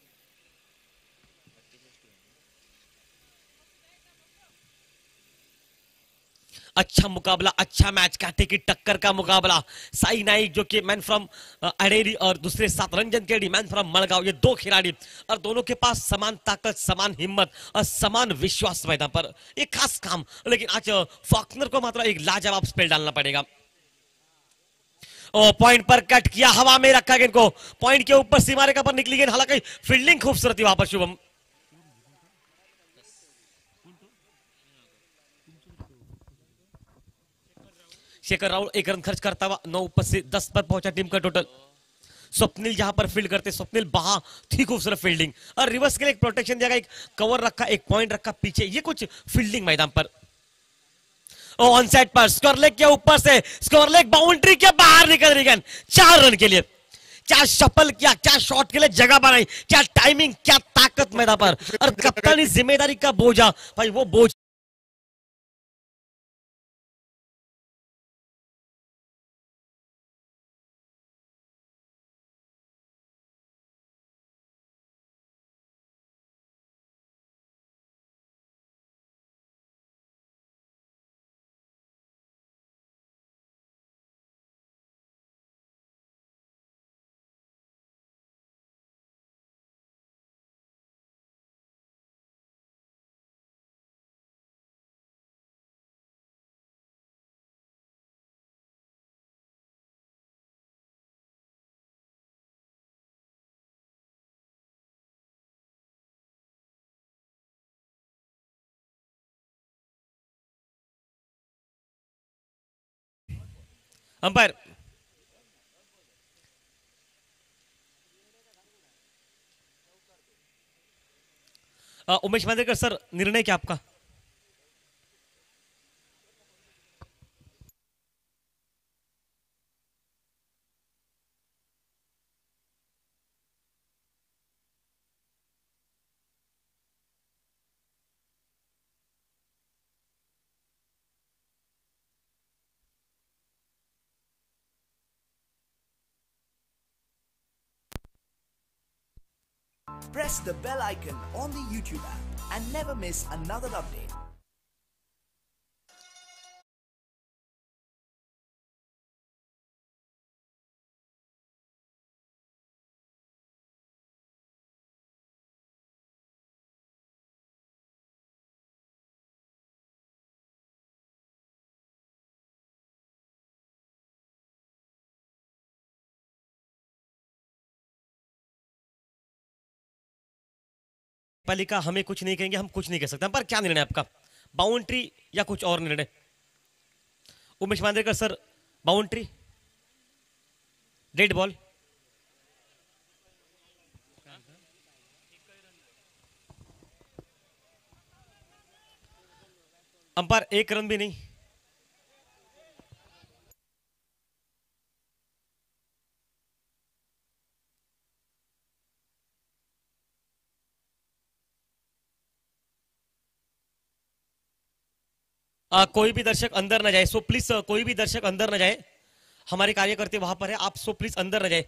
अच्छा मुकाबला, अच्छा मैच, कांटे की टक्कर का मुकाबला। साई नाइक जो कि मैन फ्रॉम अडेरी और दूसरे साथ रंजन केड़ी मैन फ्रॉम मड़गांव, ये दो खिलाड़ी और दोनों के पास समान ताकत, समान हिम्मत और समान विश्वास मैदान पर। एक खास काम, लेकिन आज फॉकनर को मात्र एक लाजवाब स्पेल डालना पड़ेगा। ओ पॉइंट पर कट किया, हवा में रखा गेंद को, पॉइंट के ऊपर सीमा रेखा पर निकली गेंद, हालांकि फील्डिंग खूबसूरत थी वहां पर शुभम। शेखर राहुल एक रन खर्च करता हुआ नौ पर से दस पर पहुंचा टीम का टोटल। स्वप्निल जहां पर फील्ड करते, स्वप्निल बहा थी खूबसूरत फील्डिंग और रिवर्स के लिए एक प्रोटेक्शन दिया, एक कवर रखा, एक पॉइंट रखा पीछे, ये कुछ फील्डिंग मैदान पर। ऑन साइड पर स्कोर लेग के ऊपर से स्कोर लेग बाउंड्री के बाहर निकल रही गेंद, चार रन के लिए। क्या शफल किया, क्या शॉट के लिए जगह बनाई, क्या टाइमिंग, क्या ताकत मैदान पर, और कप्तानी जिम्मेदारी का बोझा भाई, वो बोझ अंपायर उमेश मांजरेकर सर, निर्णय क्या आपका? Press the bell icon on the YouTube app and never miss another update. पालिका हमें कुछ नहीं कहेंगे, हम कुछ नहीं कह सकते। पर क्या निर्णय आपका, बाउंड्री या कुछ और निर्णय? Umesh Manjrekar sir, boundary, dead ball? Umpire एक रन भी नहीं। आ, कोई भी दर्शक अंदर न जाए, सो प्लीज कोई भी दर्शक अंदर न जाए, हमारे कार्यकर्ता वहां पर है, आप सो प्लीज अंदर न जाए।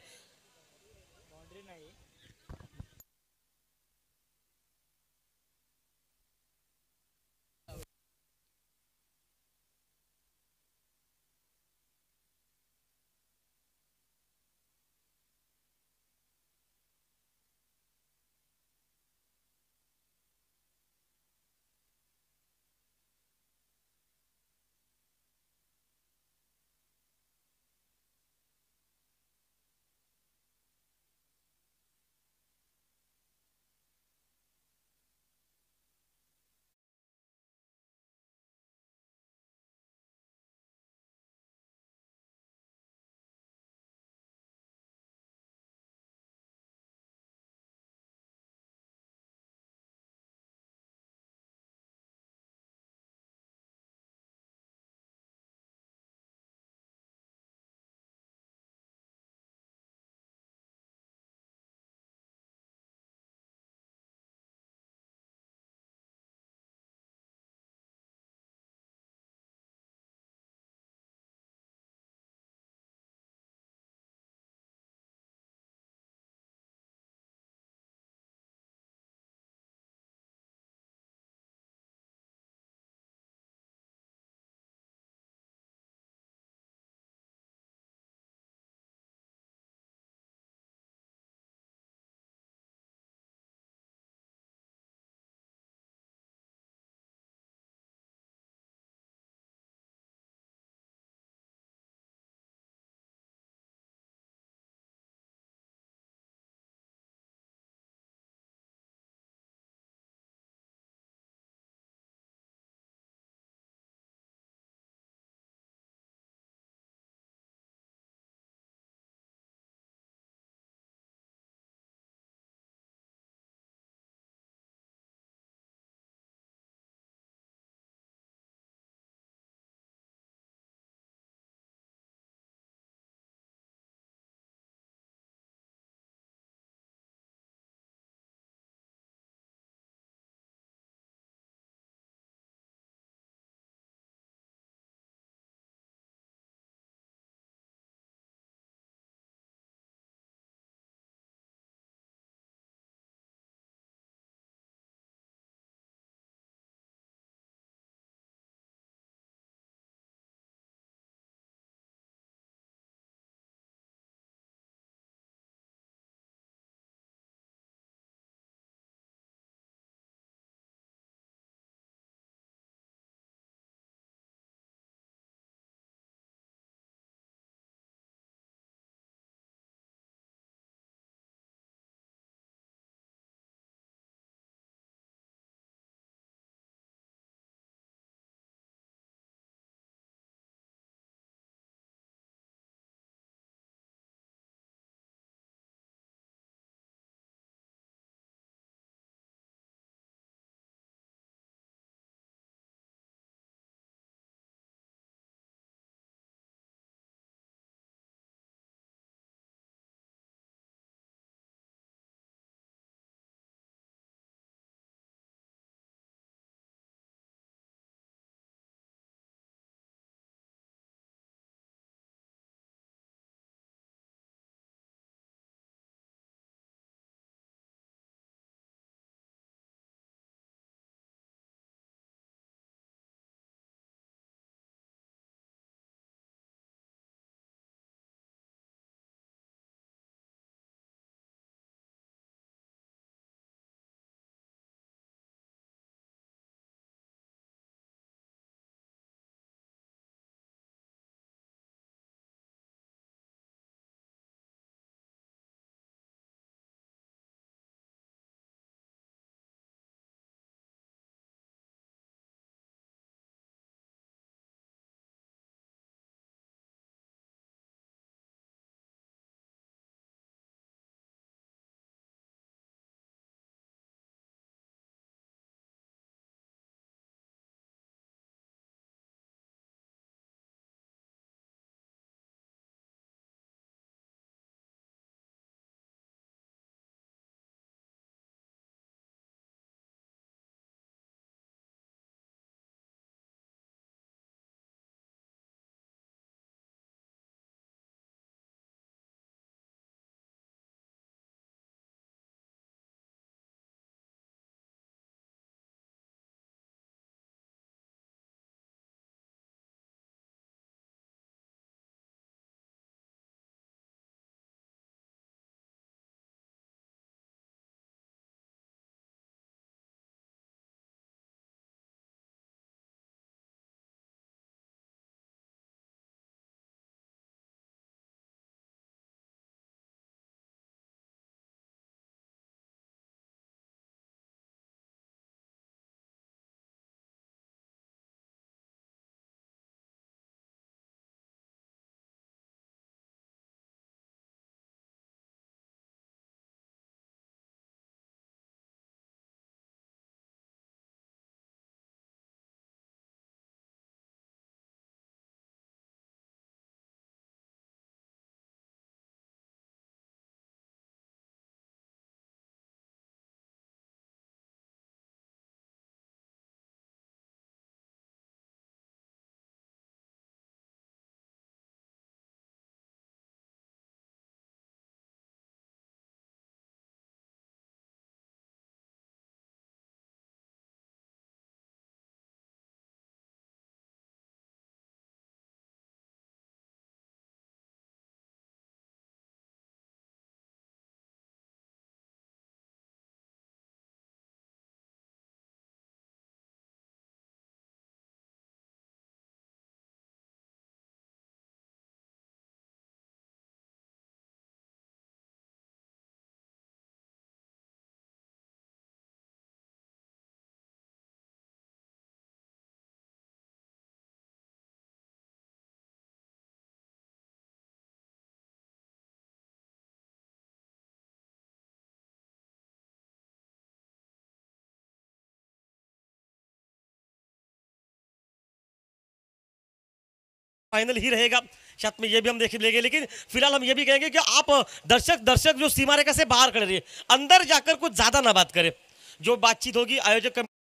फाइनल ही रहेगा, शायद में ये भी हम देख लेंगे। लेकिन फिलहाल हम ये भी कहेंगे कि आप दर्शक दर्शक जो सीमा रेखा से बाहर खड़े रहिए, अंदर जाकर कुछ ज्यादा ना बात करें। जो बातचीत होगी आयोजक कमेटी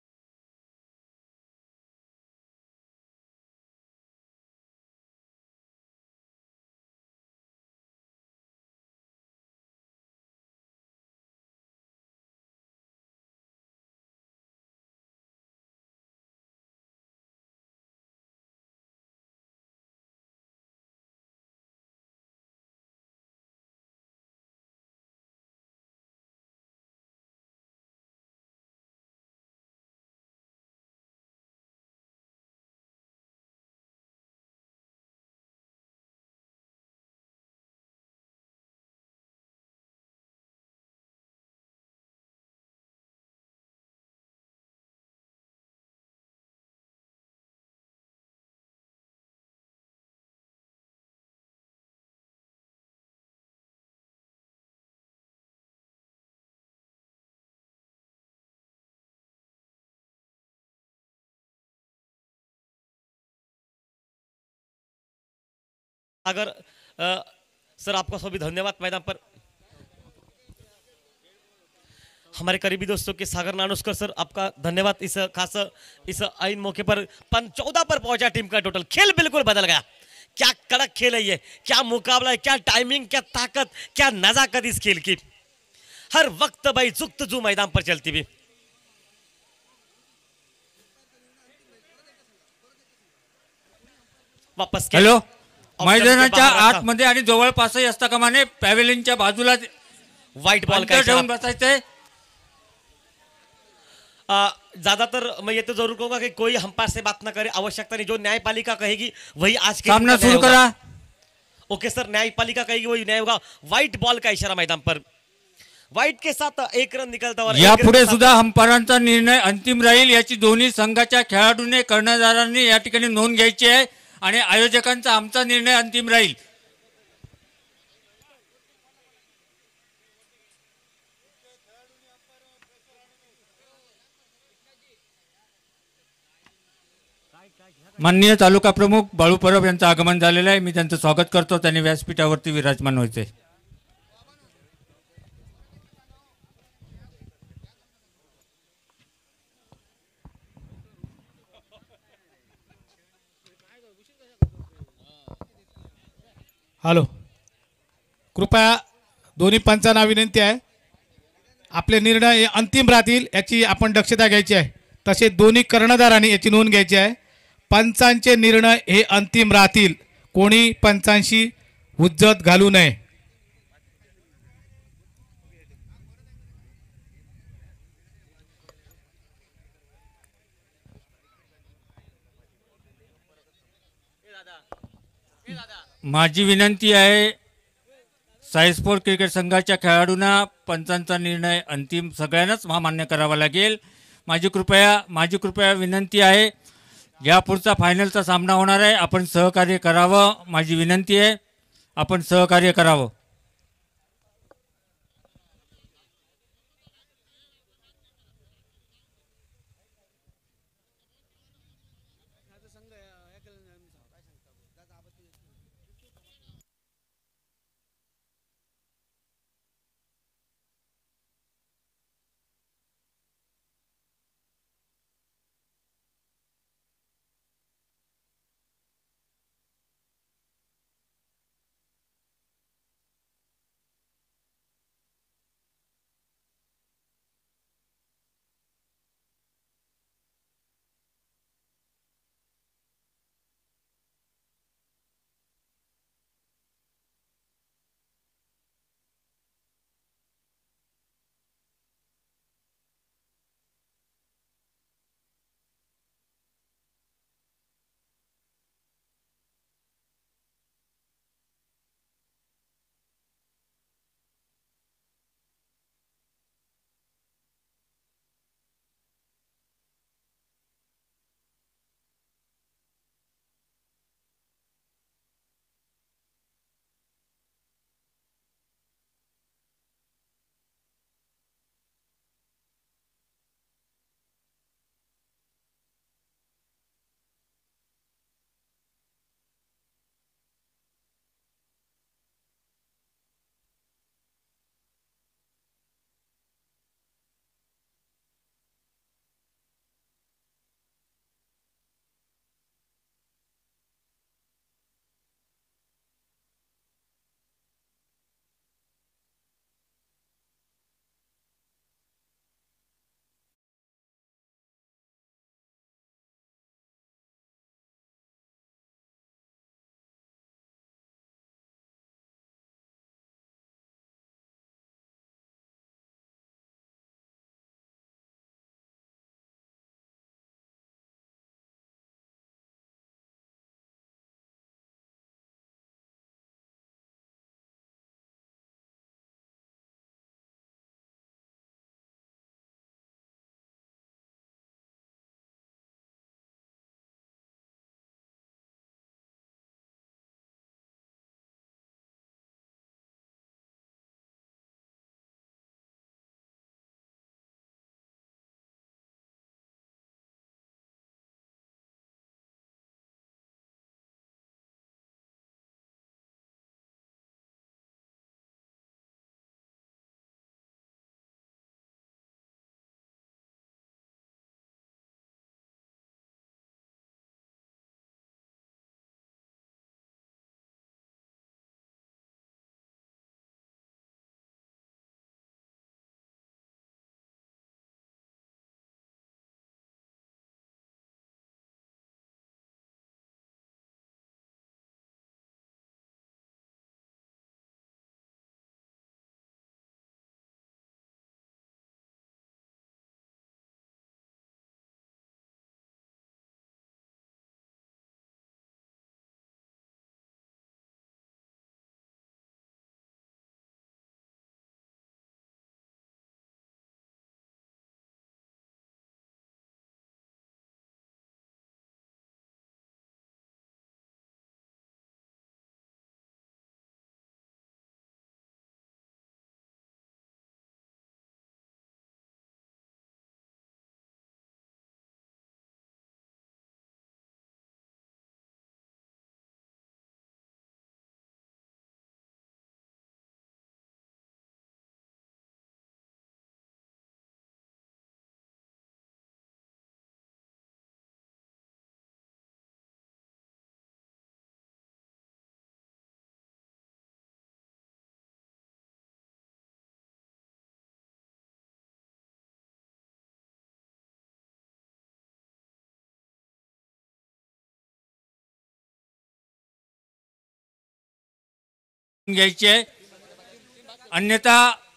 अगर अ, सर आपका सभी धन्यवाद मैदान पर हमारे करीबी दोस्तों के सागर नानुस्कर सर, आपका धन्यवाद इस खास इस आइन मौके पर पन चौदह पर पहुंचा टीम का टोटल। खेल बिल्कुल बदल गया, क्या कड़क खेल है ये, क्या मुकाबला है, क्या टाइमिंग, क्या ताकत, क्या नजाकत इस खेल की। हर वक्त भाई जुक्त जू मैदान पर चलती भी। वापस खेल। हॅलो, ऑप्शन मैदानाच्या के बाहर आतमध्ये आणि जवळपासही असता कामाने पॅव्हेलियनच्या बाजूला व्हाइट बॉल का अंतर ठेवून इशारा। बसायचंय। आ, ज्यादातर मैं ये तो जरूर कहूंगा कि कोई अंपायर से बात ना करे, आवश्यकता नहीं, जो न्यायपालिका कहेगी वही आज के सामना दिन का न्याय सुरू होगा। करा। ओके सर, न्यायपालिका कहेगी वही न्याय होगा। व्हाइट बॉल का इशारा मैदान पर, व्हाइट के साथ एक रन निकलता और एक रन यापुढे के साथ- सुद्धा अंपायरांचा निर्णय अंतिम राहील याची दोन्ही संघाच्या खेळाडूने कर्णधारांनी या ठिकाणी नोंद घ्यायची आहे आणि आयोजकांचा आमचा निर्णय अंतिम राहील। माननीय तालुका प्रमुख बाळू परब यांचं आगमन झालेलं आहे, मी त्यांचं स्वागत करतो। त्यांनी व्यासपीठावरती विराजमान व्हायचे। हॅलो, कृपया दोन्ही पंचांना विनंती आहे, आपले निर्णय हे अंतिम राहतील याची आपण दक्षता घ्यायची आहे। तसेच दोन्ही कर्णधारांनी याची नोंद घ्यायची आहे। पंचांचे निर्णय हे अंतिम राहतील, कोणी पंचांशी हुज्जत घालू नये। माझी विनंती आहे, साई स्पोर्ट क्रिकेट संघाच्या खेळाडूंना पंचांचा निर्णय अंतिम सगळ्यांनाच मान्य करावा लागेल। माझी कृपया माझी कृपया विनंती आहे, यापुढचा फायनलचा सामना होणार आहे, आपण सहकार्य करावं। माझी विनंती आहे, आपण सहकार्य करावं। घ्यायची आहे, अन्यथा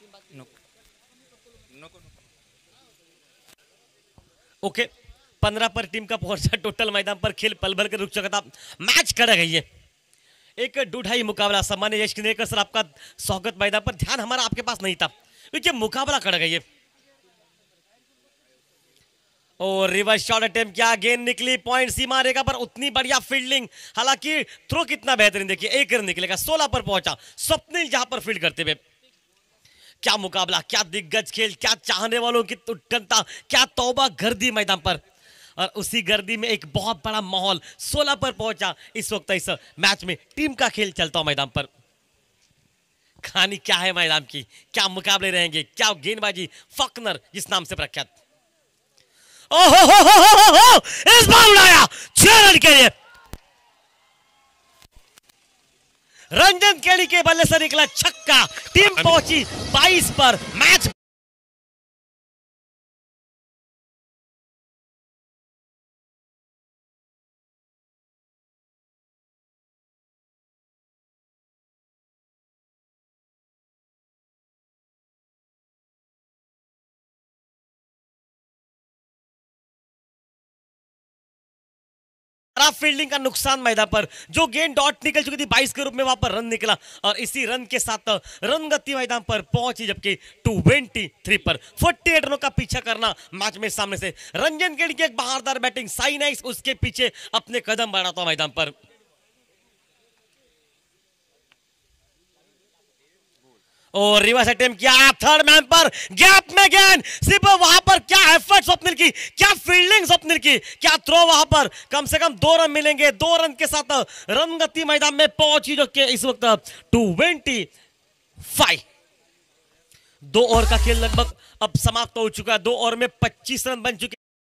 ओके पंद्रह पर टीम का पहुंचा टोटल मैदान पर खेल पल भर कर रुक चुका था, मैच कड़ा गई है। एक ढूढ़ाई मुकाबला। सम्मान्य यश किनेकर सर आपका स्वागत मैदान पर। ध्यान हमारा आपके पास नहीं था क्योंकि मुकाबला कड़ गई है। और रिवर्स शॉट अटेम्प्ट किया, गेंद निकली पॉइंट सीमा रेखा पर, उतनी बढ़िया फील्डिंग। हालांकि थ्रो कितना बेहतरीन, देखिए एक रन निकलेगा, सोलह पर पहुंचा स्वप्निल जहां पर फील्ड करते हुए। क्या मुकाबला, क्या दिग्गज खेल, क्या चाहने वालों की उत्कंठा, क्या तौबा गर्दी मैदान पर। और उसी गर्दी में एक बहुत बड़ा माहौल, सोलह पर पहुंचा इस वक्त इस मैच में टीम का खेल चलता हुआ मैदान पर। कहानी क्या है मैदान की, क्या मुकाबले रहेंगे, क्या गेंदबाजी, फॉकनर जिस नाम से प्रख्यात। ओहो हो हो हो हो, इस बार उड़ाया छह रन के लिए। रंजन केड़ी के बल्ले से निकला छक्का, टीम पहुंची बाईस पर। मैच फील्डिंग का नुकसान मैदान पर, जो गेंद डॉट निकल चुकी थी बाईस के रूप में, वहां पर रन निकला और इसी रन के साथ रन गति मैदान पर पहुंची, जबकि तेईस पर अड़तालीस रनों का पीछा करना मैच में सामने से। रंजन केड़ी की एक बहारदार बैटिंग, साई नाइक्स उसके पीछे अपने कदम बढ़ाता मैदान पर। और रिवर्स अटेम्प्ट किया थर्ड मैन पर, गैप में गेंद, सिर्फ वहां पर क्या एफर्ट स्वप्निल की, क्या फील्डिंग स्वप्निल की, क्या थ्रो, वहां पर कम से कम दो रन मिलेंगे। दो रन के साथ रन गति मैदान में पहुंची, जो कि इस वक्त पच्चीस। दो ओवर का खेल लगभग अब समाप्त हो चुका है। दो ओवर में पच्चीस रन बन चुके।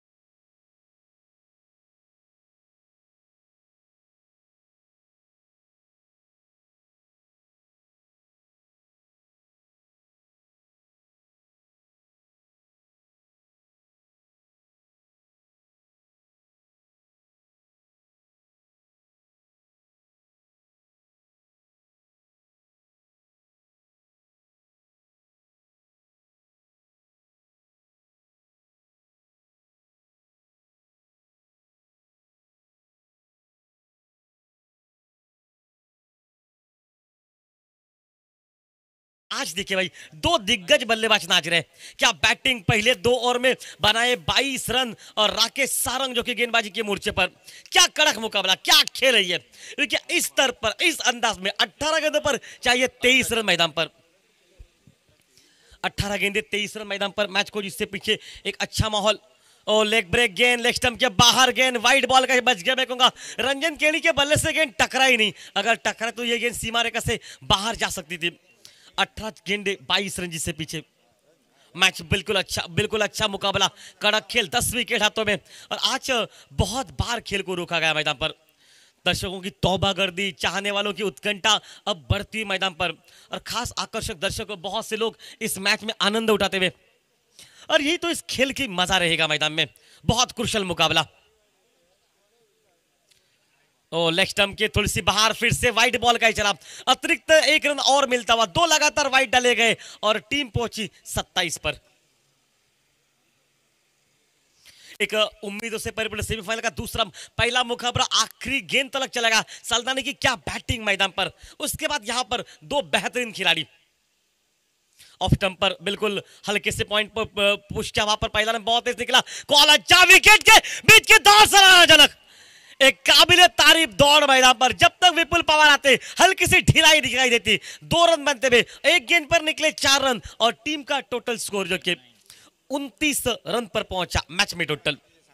आज देखिए भाई, दो दिग्गज बल्लेबाज नाच रहे हैं। क्या बैटिंग, पहले दो ओवर में बनाए बाईस रन और राकेश सारंग जो कि गेंदबाजी के मोर्चे पर। क्या कड़क मुकाबला, क्या खेल है ये। क्योंकि इस स्तर पर, इस अंदाज में अठारह गेंदों पर चाहिए तेईस रन मैदान पर। अठारह गेंदे तेईस रन मैदान पर मैच को, जिससे पीछे एक अच्छा माहौल। और लेग ब्रेक गेंद, लेग स्टंप के बाहर गेंद, वाइड बॉल का बच गया मैं कहूंगा। रंजन केड़ी के बल्ले से गेंद टकरा ही नहीं, अगर टकरा तो ये गेंद सीमा रेखा से बाहर जा सकती थी। अठारह गेंदे बाईस रन जिससे पीछे। मैच बिल्कुल अच्छा, बिल्कुल अच्छा मुकाबला, कड़क खेल, दस विकेट हाथों में। और आज बहुत बार खेल को रोका गया मैदान पर। दर्शकों की तौबा गर्दी, चाहने वालों की उत्कंठा अब बढ़ती मैदान पर। और खास आकर्षक दर्शक, बहुत से लोग इस मैच में आनंद उठाते हुए। और यही तो इस खेल की मजा रहेगा मैदान में। बहुत कुशल मुकाबला। ओ लेग स्टंप के थोड़ी सी बाहर, फिर से वाइड बॉल का ही चला। अतिरिक्त एक रन और मिलता हुआ, दो लगातार वाइड डाले गए और टीम पहुंची सत्ताईस पर। एक उम्मीदों से परिपूर्ण सेमीफाइनल का दूसरा पहला मुकाबला आखिरी गेंद तक चलेगा। सल्दानी की क्या बैटिंग मैदान पर। उसके बाद यहां पर दो बेहतरीन खिलाड़ी ऑफ स्टंप पर बिल्कुल हल्के से पॉइंट पर पुश किया। वहां पर पहला रन बहुत तेज निकला। कॉल अच्छा, विकेट के बीच के दौड़ सराहनाजनक, एक काबिल तारीफ दौड़ मैदान पर। जब तक विपुल पवार आते हल्की सी ढिलाई दिखाई देती। दो रन बनते हुए एक गेंद पर निकले चार रन और टीम का टोटल स्कोर जो कि उनतीस रन पर पहुंचा मैच में टोटल।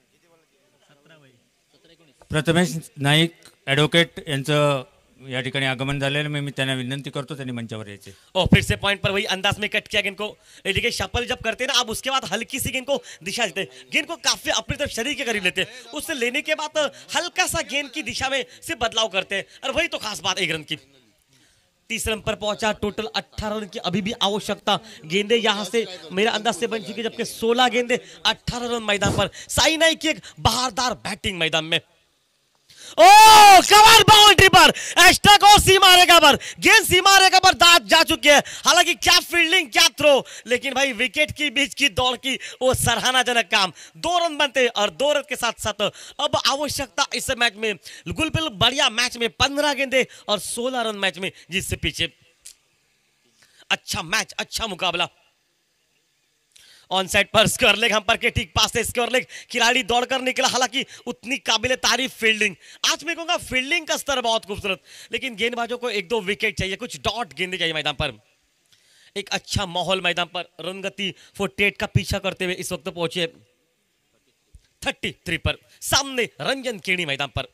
प्रथमेश नाईक ॲडव्होकेट यांचं या ठिकाणी आगमन झालेलं, मी त्यांना विनंती करतो त्यांनी मंचावर यायचे। और फिर से पॉइंट पर वही अंदाज में कट किया गेंद को। देखिए शफल जब करते हैं ना, अब उसके बाद हल्की सी गेंद को दिशा देते, गेंद को काफी अपनी तरफ शरीर के करीब लेते, उससे लेने के बाद हल्का सा गेंद की दिशा में से बदलाव करते हैं। और वही तो खास बात एक रन की। तीस रन पर पहुंचा, टोटल अठारह रन की अभी भी आवश्यकता। गेंदे यहां से मेरा अंदाज से बन चुकी, जबकि सोलह गेंदे अठारह रन मैदान पर। साई नाइक की एक बहारदार बैटिंग मैदान में। ओ कवर बाउंड्री पर एस्ट्रा को सीमा रेखा पर गेंद सीमा रेखा पर दांत जा चुके हैं। हालांकि क्या फील्डिंग क्या थ्रो, लेकिन भाई विकेट की बीच की दौड़ की वो सराहनाजनक काम। दो रन बनते और दो रन के साथ साथ अब आवश्यकता इस मैच में बिल्कुल बढ़िया मैच में पंद्रह गेंदे और सोलह रन मैच में, जिससे पीछे अच्छा मैच, अच्छा मुकाबला। ऑन साइड पर स्क्वायर लेग हम पर के ठीक पास से स्क्वायर लेग खिलाड़ी दौड़कर निकला। हालांकि उतनी काबिले तारीफ फील्डिंग, आज मैं कहूंगा फील्डिंग का स्तर बहुत खूबसूरत, लेकिन गेंदबाजों को एक दो विकेट चाहिए, कुछ डॉट गेंदे चाहिए मैदान पर। एक अच्छा माहौल मैदान पर, रनगति फोर्टी-एट का पीछा करते हुए इस वक्त पहुंचे तैंतीस पर। सामने रंजन केणी मैदान पर,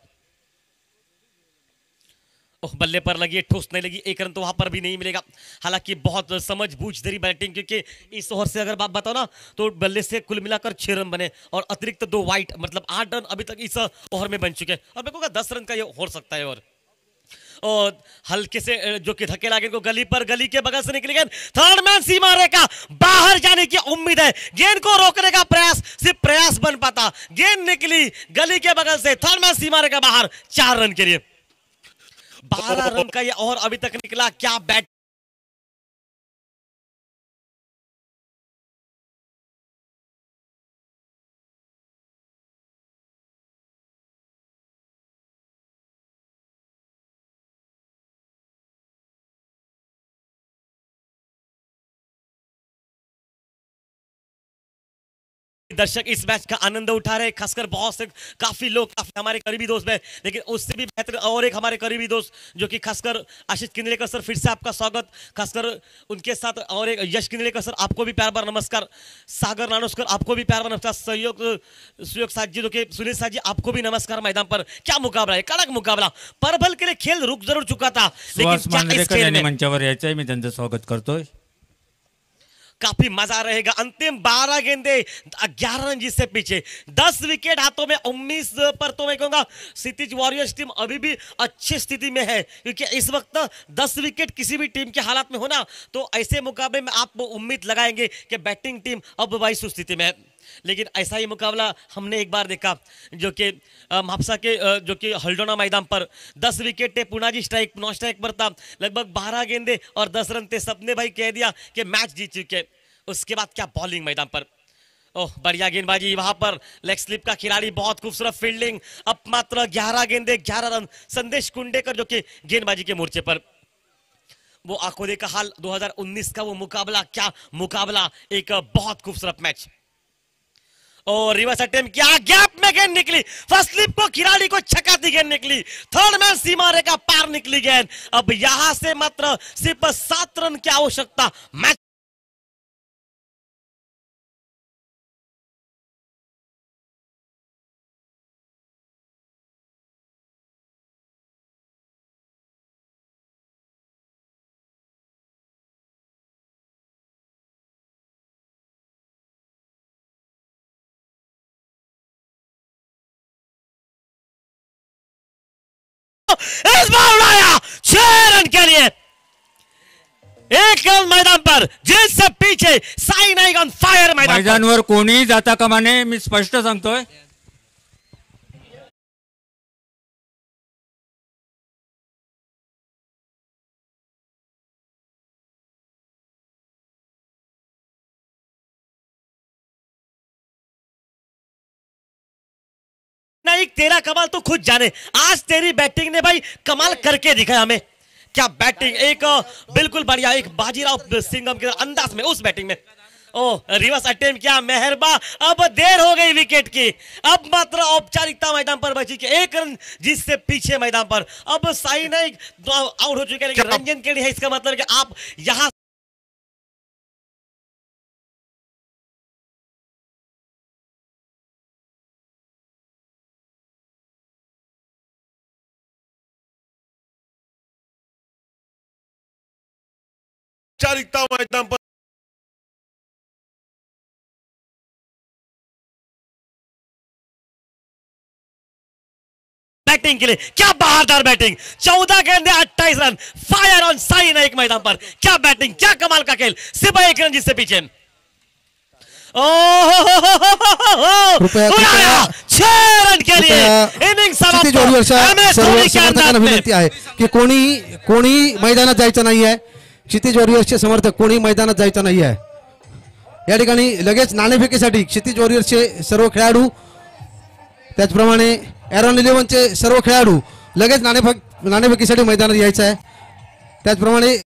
ओह बल्ले पर लगी, ठोस नहीं लगी, एक रन तो वहां पर भी नहीं मिलेगा। हालांकि बहुत समझ बूझ धरी बैटिंग, क्योंकि इस ओवर से अगर बात बताओ ना तो बल्ले से कुल मिलाकर छह रन बने और अतिरिक्त दो वाइट, मतलब आठ रन अभी तक इस ओवर में बन चुके हैं। और मैं कहूँगा दस रन का ये हो सकता है। और और हल्के से जो कि धकेला गेंद को गली पर, गली के बगल से निकली गेंद, थर्ड मैन सीमा रेखा बाहर जाने की उम्मीद है। गेंद को रोकने का प्रयास, सिर्फ प्रयास बन पाता, गेंद निकली गली के बगल से, थर्ड मैन सीमा रेखा बाहर, चार रन के लिए। बारह रन का ये और अभी तक निकला, क्या बैट दर्शक इस मैच का आनंद उठा रहे, खासकर बहुत से काफी लोग, काफी हमारे करीबी दोस्त हैं, लेकिन उससे भी बेहतर और एक हमारे करीबी दोस्त जो कि खासकर आशीष किंदलेकर सर, फिर से आपका स्वागत। खासकर उनके साथ और एक यश किंदलेकर सर, आपको भी प्यार भरा नमस्कार। सागर नानोस्कर, आपको भी प्यार भरा नमस्कार। सहयोग सहयोग साथ जी, जो कि सुनील साथ जी, आपको भी नमस्कार। मैदान पर क्या मुकाबला है, कड़क मुकाबला। परभल के लिए खेल रुक जरूर चुका था, लेकिन मंचावर यायचंय, मी त्यांचं स्वागत करतोय। काफी मजा रहेगा। अंतिम बारह गेंदे, ग्यारह रन जिससे पीछे, दस विकेट हाथों में, उन्नीस पर तो मैं कहूंगा क्षितिज वॉरियर्स टीम अभी भी अच्छी स्थिति में है, क्योंकि इस वक्त दस विकेट किसी भी टीम के हालात में होना तो ऐसे मुकाबले में आप उम्मीद लगाएंगे कि बैटिंग टीम अब वही सुस्थिति में है। लेकिन ऐसा ही मुकाबला हमने एक बार देखा, जो कि मापसा के जो कि हल्डोना मैदान पर दस विकेट थे, पुनाजी स्ट्राइक नॉन स्ट्राइक पर था, लगभग बारह गेंदे और दस रन थे। सबने भाई कह दिया कि मैच जीत चुके। उसके बाद क्या बॉलिंग मैदान पर, ओह बढ़िया गेंदबाजी वहां पर, लेग स्लिप का खिलाड़ी, बहुत खूबसूरत फील्डिंग। अब मात्र ग्यारह गेंदे ग्यारह रन। संदेश कुंडेकर जो कि गेंदबाजी के मोर्चे पर, वो आंखों देखा हाल दो हज़ार उन्नीस का वो मुकाबला, क्या मुकाबला, एक बहुत खूबसूरत मैच। और रिवर्स अटेम्प्ट किया, गैप में गेंद निकली, फर्स्ट स्लिप को खिलाड़ी को छकाती गेंद निकली, थर्ड मैन सीमा रेखा पार निकली गेंद। अब यहां से मात्र सिर्फ सात रन की आवश्यकता। मैच इस बार उड़ाया छह रन के लिए, एक रन मैदान पर, जिससे पीछे साई नाईक ऑन फायर मैदान मैदानवर कोणी जाता कामा नये, मी स्पष्ट सांगतोय। नाईक तेरा कमाल तो खुद जाने, आज तेरी बैटिंग ने भाई कमाल करके दिखाया हमें। क्या बैटिंग, एक बिल्कुल बढ़िया, एक बाजीराव सिंघम के अंदाज में उस बैटिंग में। ओ रिवर्स अटेम्प्ट किया, मेहरबा, अब देर हो गई विकेट की। अब मात्र औपचारिकता मैदान पर बची कि एक रन जिससे पीछे मैदान पर। अब साई नाईक आउट हो चुके हैं, लेकिन रंजन केणी है, इसका मतलब कि आप यहां औपचारिकता मैदान पर बैटिंग के लिए, क्या बहादुर बैटिंग, चौदह गेंदे अट्ठाईस run, fire on Sai Naik मैदान पर। क्या बैटिंग, क्या कमाल का खेल, सिर्फ एक रन जिससे पीछे। कृपया कृपया छह रन के लिए कृपया इनिंग क्षितिज वॉरियर्सच्या एम एस सर्व धोनी के समर्थकांना अंदाज में विनंती आहे की कोणी कोणी मैदानात जायचं नाही आहे. क्षितिज वॉरियर्सचे समर्थक कोणी मैदानात जायचं नाही आहे. या ठिकाणी लगेच नाणेफेकीसाठी क्षितिज वॉरियर्सचे सर्व खेळाडू त्याचप्रमाणे एरॉन इलेव्हनचे सर्व खेळाडू लगेच नाणेफेक नाणेफेकीसाठी मैदानात यायचं आहे. त्याचप्रमाणे